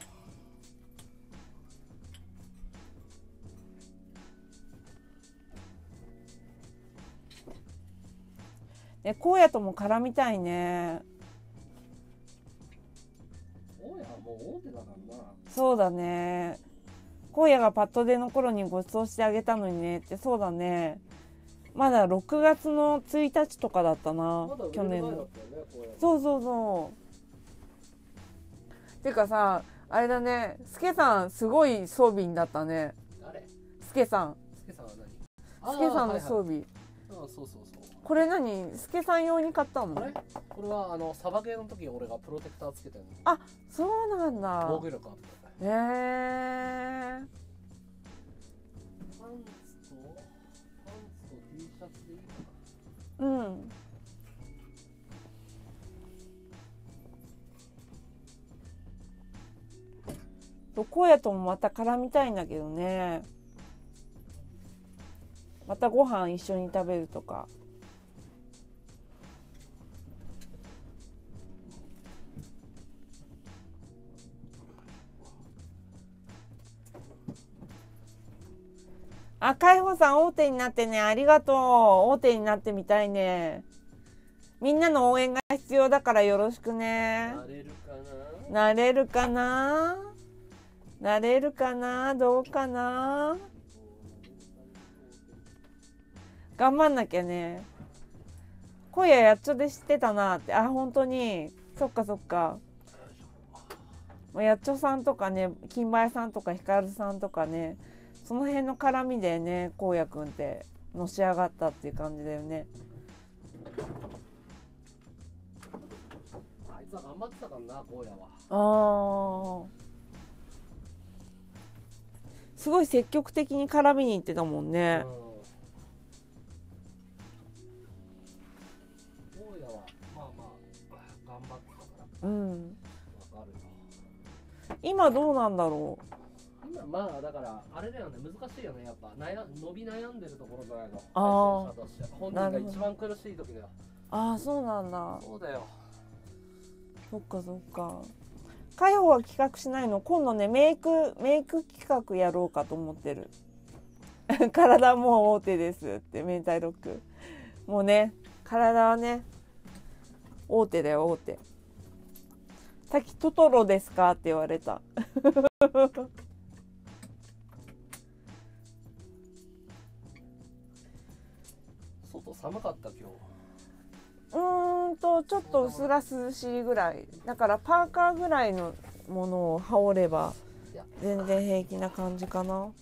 荒野とも絡みたいね。 荒野はもう大手だからな。 そうだね。荒野がパッドでの頃にご馳走してあげたのにねって。そうだね。まだ6月の1日とかだったな、 まだ去年の。 ね、 そうそうそう。てかさ、あれだね、スケさんすごい装備だったね。 誰？ スケさん。 スケさんは何？ スケさんの装備。 はいはい、そうそうそう。 これ何？スケさん用に買ったの？ あれ？これはサバゲーの時俺がプロテクターつけてるの。 あ、そうなんだ。 防御力あって。 へえ。 パンツと T シャツでいいかな。 うん。荒野ともまた絡みたいんだけどね。またご飯一緒に食べるとか。あ、海保さん大手になってね、ありがとう。大手になってみたいね。みんなの応援が必要だからよろしくね。 なれるかな？ なれるかな？なれるかな？どうかな？頑張んなきゃね。今夜やっちょで知ってたなって。あ、本当に。そっかそっか。やっちょさんとかね、金梅さんとかひかるさんとかね、その辺の絡みでね、荒野くんってのし上がったっていう感じだよね。 あいつは頑張ってたからな、荒野は。 ああ。すごい積極的に絡みに行ってたもんね。 荒野はまあまあ頑張ってたから。 うん。 わかるよ。 今どうなんだろう。 今まあだからあれだよね、難しいよね、やっぱ伸び悩んでるところじゃないの。 ああ。 本人が一番苦しい時だよ。 ああ、そうなんだ。 そうだよ。 そっかそっか。海保は企画しないの？今度ね、メイク企画やろうかと思ってる。体もう大手ですって明太ロック。もうね、体はね、大手だよ大手。さっきトトロですかって言われた。 外寒かった今日。 ちょっと薄ら涼しいぐらいだから、パーカーぐらいのものを羽織れば全然平気な感じかな。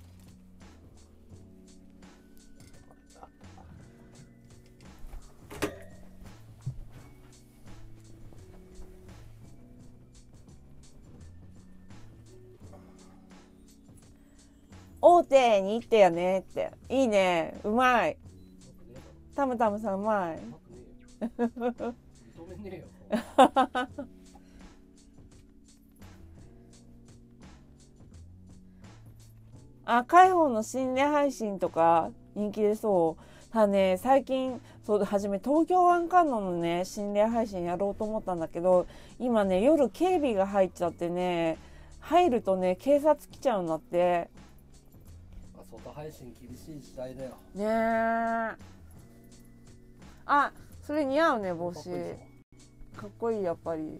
大手に行ってやねって。いいね、うまい。タムタムさんうまい。 認めねえよ。 海保の心霊配信とか人気でそう。ね、最近初め東京湾観音のね心霊配信やろうと思ったんだけど、今ね夜警備が入っちゃってね、入るとね警察来ちゃうんだって。 外配信厳しい時代だよねえ。それ似合うね帽子。かっこいいやっぱり。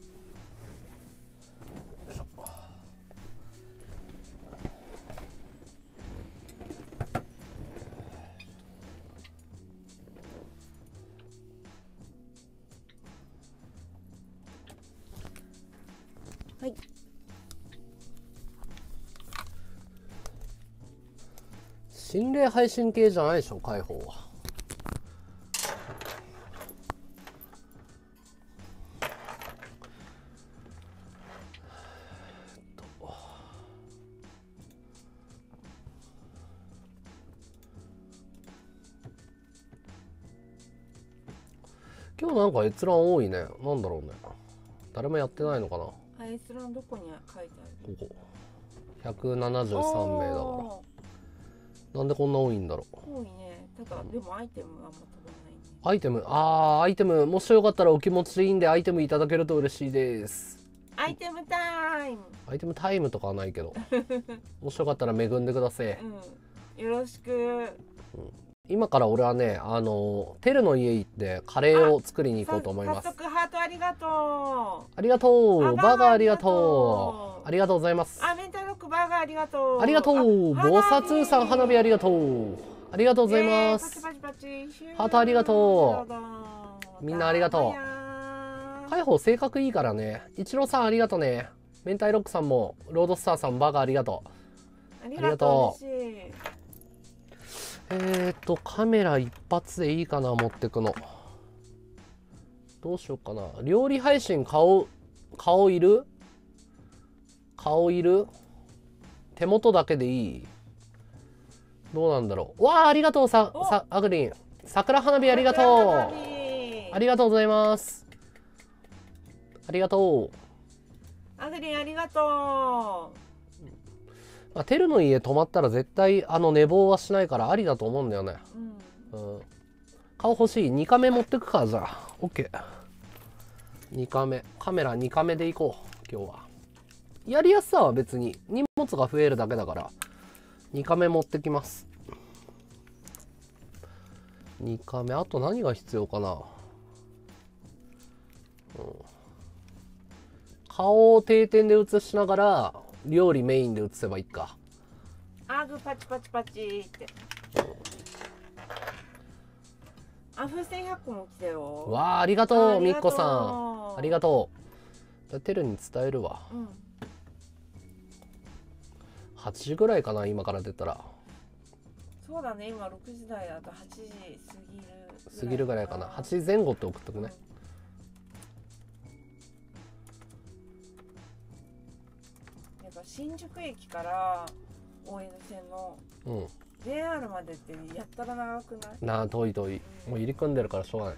はい。 心霊配信系じゃないでしょ海保は。今日なんか閲覧多いね。なんだろうね。誰もやってないのかな。 閲覧どこに書いてある？ ここ173名だから。なんでこんな多いんだろう。 多いね。ただでもアイテムはあんま飛ばないね。 アイテムもしよかったらお気持ちでいいんでアイテムいただけると嬉しいです。 アイテムタイム。 アイテムタイムとかはないけどもしよかったら恵んでください。 よろしく。 今から俺はねテルの家行ってカレーを作りに行こうと思います。 早速ハートありがとう。 ありがとう。バーガーありがとう。ありがとうございます。 メンタルロックバーガーありがとう。 ありがとう。ボサツーさん花火ありがとう。ありがとうございます。 パチパチパチハートありがとう。みんなありがとう。海保性格いいからね。一郎さんありがとうね。メンタイロックさんもロードスターさんバーガーありがとう。 ありがとう。 カメラ一発でいいかな持ってくの。どうしようかな。料理配信顔いる？顔いる？手元だけでいい？どうなんだろう。わあ、ありがとうアグリン。桜花火ありがとう。ありがとうございます。ありがとう。 アグリンありがとう。 テルの家泊まったら絶対寝坊はしないからありだと思うんだよね。顔欲しい。2カメ持ってくか。じゃあ OK。 2カメカメラ2カメでいこう。今日はやりやすさは別に荷物が増えるだけだから2カメ持ってきます。2カメ。あと何が必要かな。顔を定点で映しながら料理メインで映せばいいか。 パチパチパチって。風船100個も来たよ。 わあ、ありがとうみっこさん。ありがとう。テルに伝えるわ。8時ぐらいかな今から出たら。 そうだね、今6時台だと8時過ぎるぐらいかな。8時前後って送っとくね。 やっぱ新宿駅から大江戸線の JR までってやったら長くない？ 遠い。もう入り組んでるからしょうがない。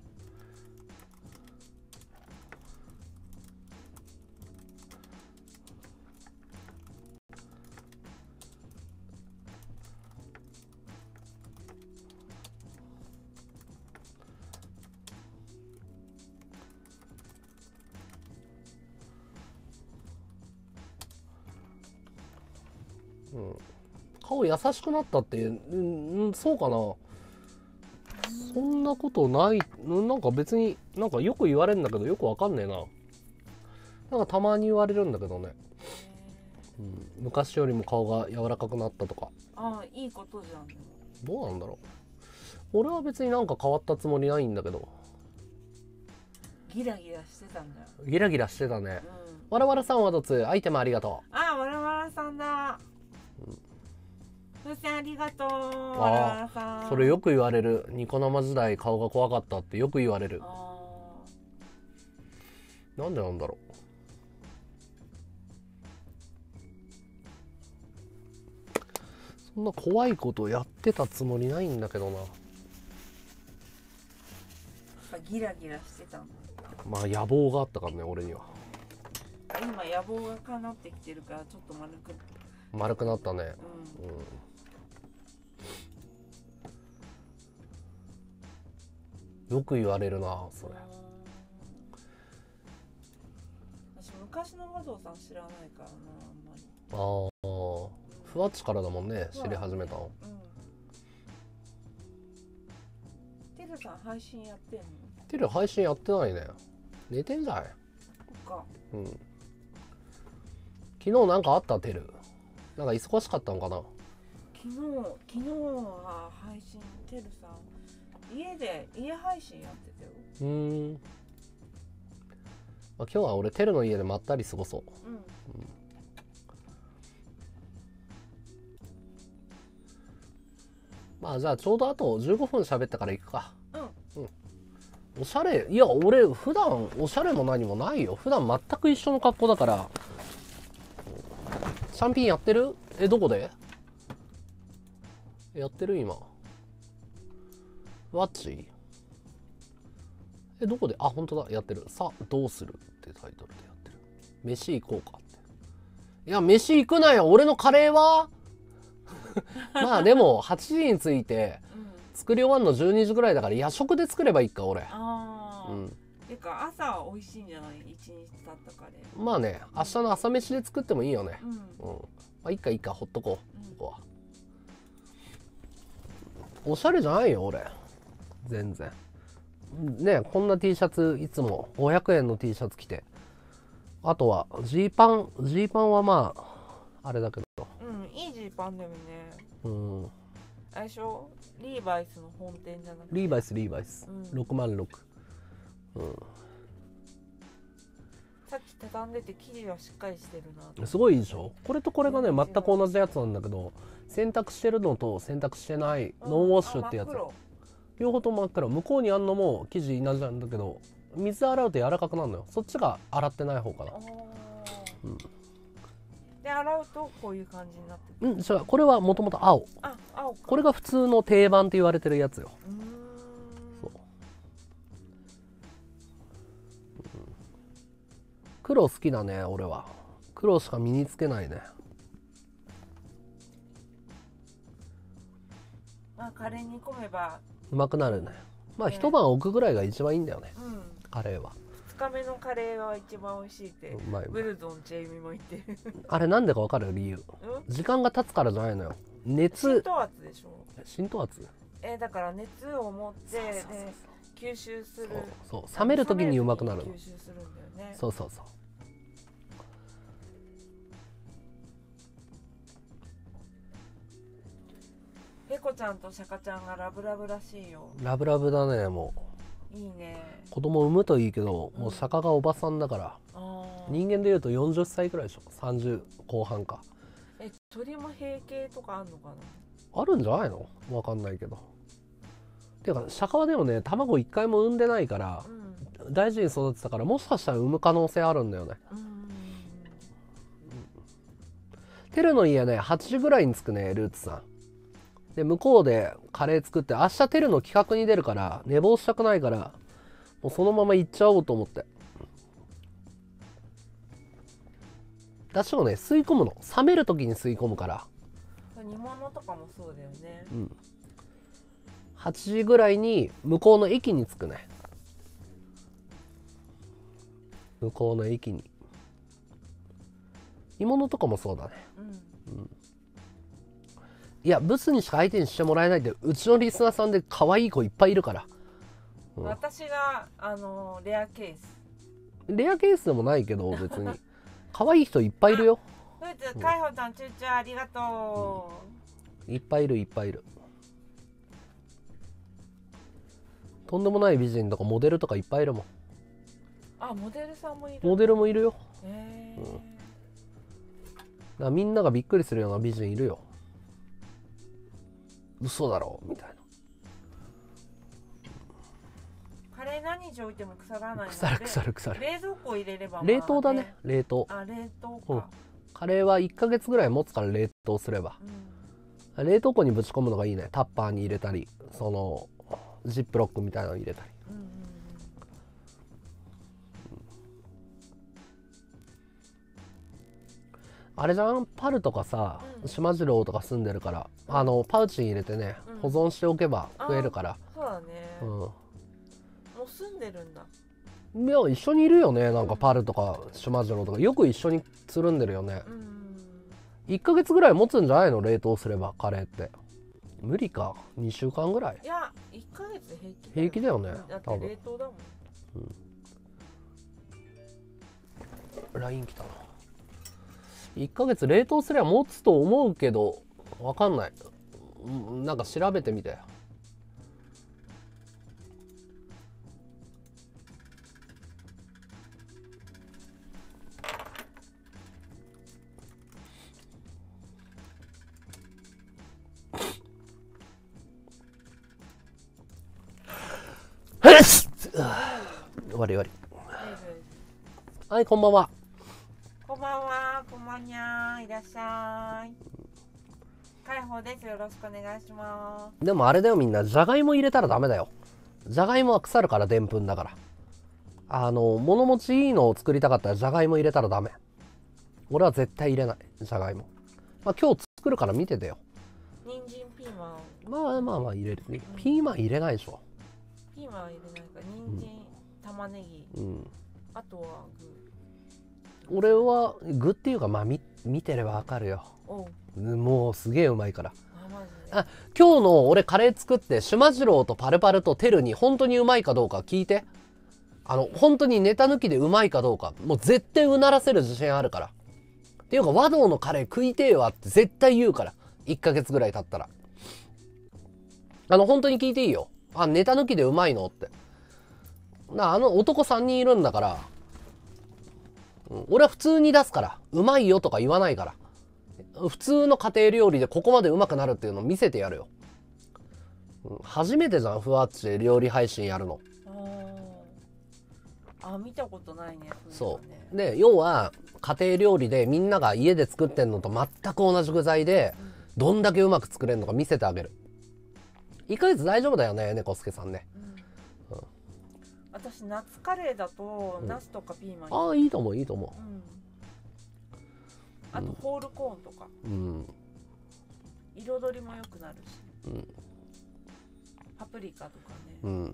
顔優しくなったって、そうかな。そんなことない。なんか別になんかよく言われるんだけどよくわかんねえな。なんかたまに言われるんだけどね。昔よりも顔が柔らかくなったとか。 いいことじゃん。 どうなんだろう。俺は別になんか変わったつもりないんだけど。 ギラギラしてたんだよ。 ギラギラしてたね。わらわらさんはどつアイテムありがとう。 わらわらさんだ。風船ありがとう。わらわらさん。 それよく言われる。ニコ生時代顔が怖かったってよく言われる。なんでなんだろう。そんな怖いことやってたつもりないんだけどな。 ギラギラしてたんだ。 まあ野望があったからね俺には。 今野望が叶ってきてるからちょっと丸く丸くなったね。よく言われるなそれ。 私昔の和道さん知らないからな、あんまり。 ああ、ふわっちからだもんね、知り始めたの。 てるさん配信やってんの？ てる配信やってないね。寝てんじゃない？ そっか。 昨日なんかあった？てるなんか忙しかったのかな。 昨日は配信、てるさん家配信やってたよ。 まあ、今日は俺てるの家でまったり過ごそう。まあじゃあちょうどあと15分喋ったから行くか。おしゃれ、いや俺普段おしゃれも何もないよ。普段全く一緒の格好だから。シャンピンやってる？どこでやってる？今ワッチ？どこで？あ、本当だ、やってる。さあどうするってタイトルでやってる。飯行こうかって。いや飯行くなよ、俺のカレーはまあでも8時に着いて作り終わるの12時ぐらいだから夜食で作ればいいか俺。 てか朝美味しいんじゃない？一日経ったカレー。 まあね、明日の朝飯で作ってもいいよね。まあいいかほっとこう。ここはおしゃれじゃないよ俺全然ね。こんな T シャツいつも500円の T シャツ着て、あとはジーパンはまああれだけど、 いいジーパンだよね。あれでしょ、リーバイスの本店じゃなくてリーバイス606。 さっき畳んでて生地はしっかりしてるな。 すごいいいでしょ。これとこれがね全く同じやつなんだけど、洗濯してるのと洗濯してないノンウォッシュってやつ、両方とも真っ黒。向こうにあんのも生地同じなんだけど、水洗うと柔らかくなるのよ。そっちが洗ってない方かな。 で洗うとこういう感じになってる。違う、これはもともと青。 青か。 これが普通の定番って言われてるやつよ。そう。黒好きだね俺は。黒しか身につけないね。 まあカレーに込めばうまくなるね。まあ一晩置くぐらいが一番いいんだよね、カレーは。 2日目のカレーは一番美味しいってウェルドンチェイミも言ってるあれなんでか分かる理由？時間が経つからじゃないのよ。 浸透圧でしょ。 浸透圧？ だから熱を持って吸収する。 そう冷める時にうまくなるの。 吸収するんだよね。 そう。 ペコちゃんとシャカちゃんがラブラブらしいよ。 ラブラブだね。もういいね。 子供産むといいけど、もうシャカがおばさんだから、人間でいうと40歳くらいでしょ。30後半か。 鳥も閉経とかあんのかな。 あるんじゃないの？分かんないけど。ていうかシャカはでもね卵1回も産んでないから、大事に育てたから、もしかしたら産む可能性あるんだよね。テルの家ね8時ぐらいに着くね、ルーツさんで。向こうでカレー作って、明日テルの企画に出るから寝坊したくないから、もうそのまま行っちゃおうと思って。だしをね吸い込むの。冷める時に吸い込むから。 煮物とかもそうだよね。 8時ぐらいに向こうの駅に着くね。向こうの駅に。煮物とかもそうだね。いやブスにしか相手にしてもらえないって、うちのリスナーさんで可愛い子いっぱいいるから。 私がレアケース。 レアケースでもないけど別に可愛い人いっぱいいるよ。 ふーつ、かいほちゃん、ちゅうちゅうありがとう。いっぱいいる。とんでもない美人とかモデルとかいっぱいいるもん。 モデルさんもいる。 モデルもいるよ。だからみんながびっくりするような美人いるよ。嘘だろみたいな。 カレー何日置いても腐らないので。 腐る。 冷蔵庫入れれば、 冷凍だね。冷凍。 冷凍か。 カレーは1ヶ月ぐらい持つから、冷凍すれば。冷凍庫にぶち込むのがいいね。タッパーに入れたり、そのジップロックみたいなの入れたり。 あれじゃん、パルとかさ、島次郎とか住んでるから、パウチに入れてね、保存しておけば食えるから。 そうだね。もう住んでるんだ。 いや、一緒にいるよね。なんかパルとか島次郎とかよく一緒につるんでるよね。1ヶ月ぐらい持つんじゃないの、冷凍すれば。カレーって無理か。2週間ぐらい。 いや、1ヶ月平気だよね。 だって冷凍だもん。 LINE 来たな。1ヶ月冷凍すれば持つと思うけど、わかんない。なんか調べてみて。終わり終わり。はい、こんばんは。 こんばんは、こんばんにゃー、いらっしゃい。開放です。よろしくお願いします。 でもあれだよ、みんな、じゃがいも入れたらダメだよ。じゃがいもは腐るから、でんぷんだから。物持ちいいのを作りたかったらじゃがいも入れたらダメ。俺は絶対入れない、じゃがいも。まあ今日作るから見ててよ。 人参、ピーマン。まあ入れる。ピーマン入れないでしょ。 ピーマン入れないか、人参、玉ねぎ。あとは具。 俺は具っていうか、まあ見てればわかるよ。もうすげえうまいから。今日の俺カレー作って島次郎とパルパルとテルに本当にうまいかどうか聞いて。本当にネタ抜きでうまいかどうか、もう絶対うならせる自信あるから。っていうか和道のカレー食いてえわって絶対言うから。1ヶ月ぐらい経ったら。本当に聞いていいよ。ネタ抜きでうまいのって。男3人いるんだから、俺は普通に出すから、うまいよとか言わないから。普通の家庭料理でここまでうまくなるっていうのを見せてやるよ。初めてじゃん、ふわっちで料理配信やるの。 見たことないね。 そう。で、要は家庭料理でみんなが家で作ってんのと全く同じ具材で、どんだけうまく作れるのか見せてあげる。1ヶ月大丈夫だよね、猫助さんね。 私夏カレーだとナスとかピーマン。 いいと思う、いいと思う。 あとホールコーンとか。彩りも良くなるし。パプリカとかね。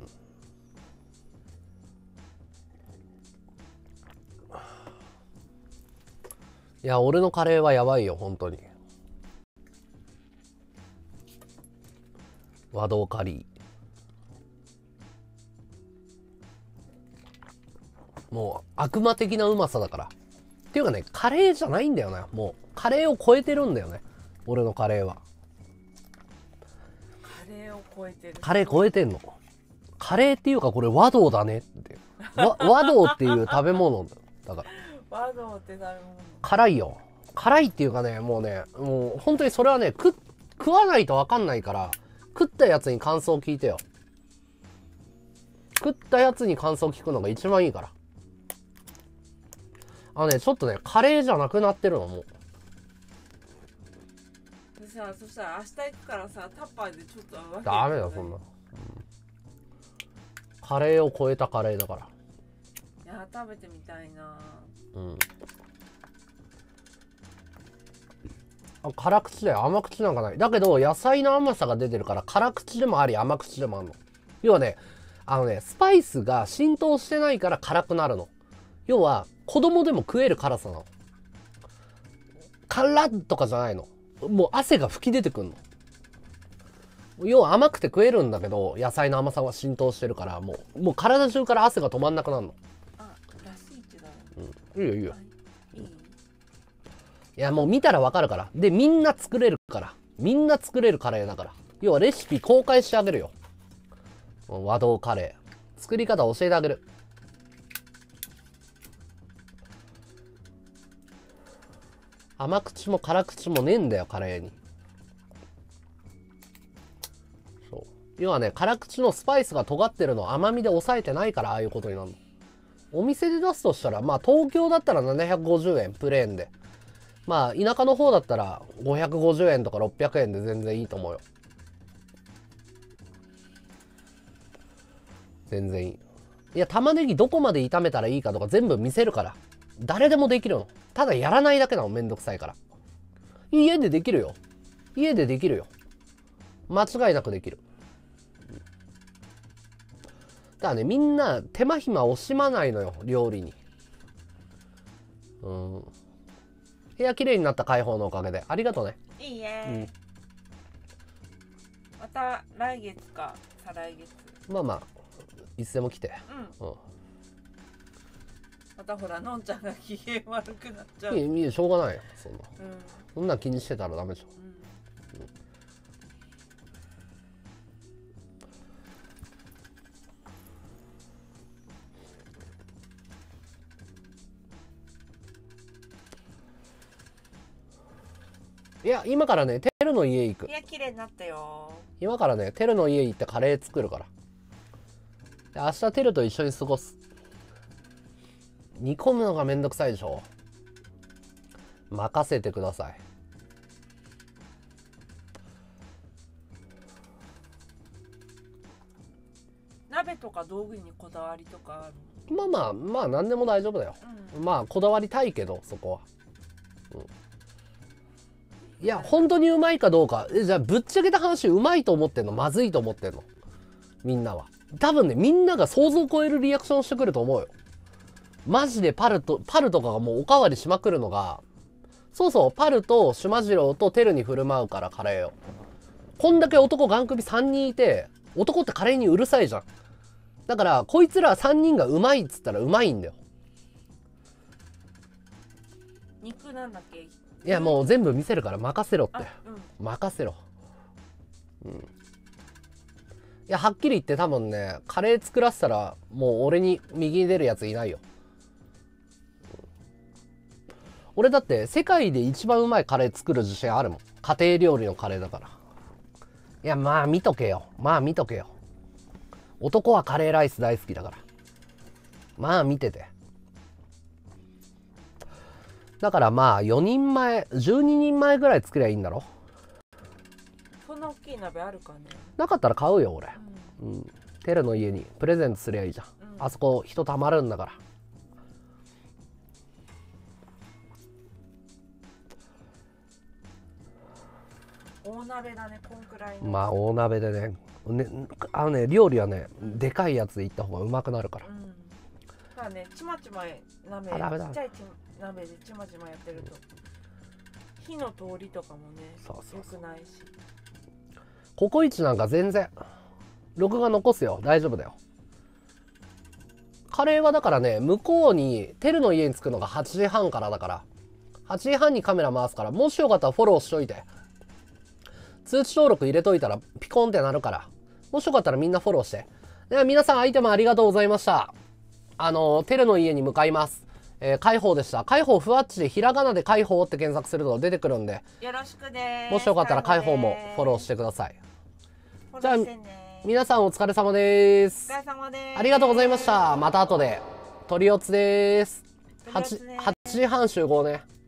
いや、俺のカレーはやばいよ、本当に。和道カリー。もう悪魔的なうまさだから。っていうかね、カレーじゃないんだよね。もうカレーを超えてるんだよね。俺のカレーは。 カレーを超えてる。 カレー超えてんの。カレーっていうかこれ和道だねって。和道っていう食べ物だから。 和道って食べ物。 辛いよ。辛いっていうかね、もう本当にそれはね、食わないと分かんないから、食ったやつに感想聞いてよ。食ったやつに感想聞くのが一番いいから。ちょっとね、カレーじゃなくなってるの、もう。 でさ、そしたら明日行くからさ、タッパーでちょっと分けて。 ダメだ、そんな。カレーを超えたカレーだから。 いや、食べてみたいな。 辛口だよ。甘口なんかない。だけど野菜の甘さが出てるから辛口でもあり甘口でもあるの。要はね、スパイスが浸透してないから辛くなるの。要は子供でも食える辛さなの。辛っとかじゃないの。もう汗が噴き出てくんの。要は甘くて食えるんだけど野菜の甘さは浸透してるからもう体中から汗が止まんなくなるの。 ラスイチだ。 いいよいいよ。いやもう見たらわかるから。でみんな作れるから。みんな作れるカレーだから。要はレシピ公開してあげるよ。和道カレー作り方教えてあげる。甘口も辛口もねえんだよカレーに。そう要はね、辛口のスパイスが尖ってるのを甘みで抑えてないからああいうことになるの。お店で出すとしたらまあ東京だったら750円プレーンで、まあ田舎の方だったら550円とか600円で全然いいと思うよ。全然いい。いや玉ねぎどこまで炒めたらいいかとか全部見せるから。 誰でもできるの。ただやらないだけなの、めんどくさいから。家でできるよ。家でできるよ。間違いなくできる。だからね、みんな手間暇惜しまないのよ、料理に。部屋きれいになった開放のおかげで。ありがとうね。 いいえ、また来月か再来月。 まあまあ、いつでも来て。 またほら、のんちゃんが機嫌悪くなっちゃう。 いや、しょうがないよ、そんな。そんな気にしてたらダメでしょ。いや、今からね、テルの家行く。 いや、綺麗になったよ。 今からね、テルの家行ってカレー作るから。明日テルと一緒に過ごす。煮込むのがめんどくさいでしょ。任せてください。 鍋とか道具にこだわりとかある？ まあ何でも大丈夫だよ。まあこだわりたいけど、そこは。いや、本当にうまいかどうか。じゃあぶっちゃけた話、うまいと思ってんの、まずいと思ってんの、みんなは。多分ね、みんなが想像を超えるリアクションしてくると思うよ。マジでパルとかがもうおかわりしまくるのが、そうそう、パルとシュマジロウとテルに振る舞うから、カレーを。こんだけ男ガン首3人いて、男ってカレーにうるさいじゃん。だからこいつら3人がうまいっつったらうまいんだよ。 肉なんだっけ？ いや、もう全部見せるから任せろって。任せろ。いや、はっきり言って多分ね、カレー作らせたらもう俺に右に出るやついないよ。俺だって世界で一番うまいカレー作る自信あるもん。家庭料理のカレーだから。いや、まあ見とけよ。まあ見とけよ。男はカレーライス大好きだから。まあ見てて。だからまあ4人前、12人前ぐらい作りゃいいんだろ。 そんな大きい鍋あるかね。 なかったら買うよ俺。テルの家にプレゼントすりゃいいじゃん。あそこ人たまるんだから。 大鍋だね、こんくらいの。 まあ大鍋でね、料理はね、でかいやつでいった方がうまくなるから。 ただね、ちまちま鍋、ちっちゃい鍋でちまちまやってると火の通りとかもね、良くないし。 ココイチなんか全然録画残すよ。大丈夫だよ。カレーはだからね、向こうにテルの家に着くのが8時半からだから、8時半にカメラ回すから、もしよかったらフォローしといて。通知登録入れといたらピコンってなるから、もしよかったらみんなフォローして。では皆さんアイテムありがとうございました。テルの家に向かいます。開放でした。開放ふわっちでひらがなで開放って検索すると出てくるんで、 よろしくです。 もしよかったら開放もフォローしてください。じゃあ皆さんお疲れ様です。 お疲れ様です。 ありがとうございました。また後で。トリオツです。8時半集合ね。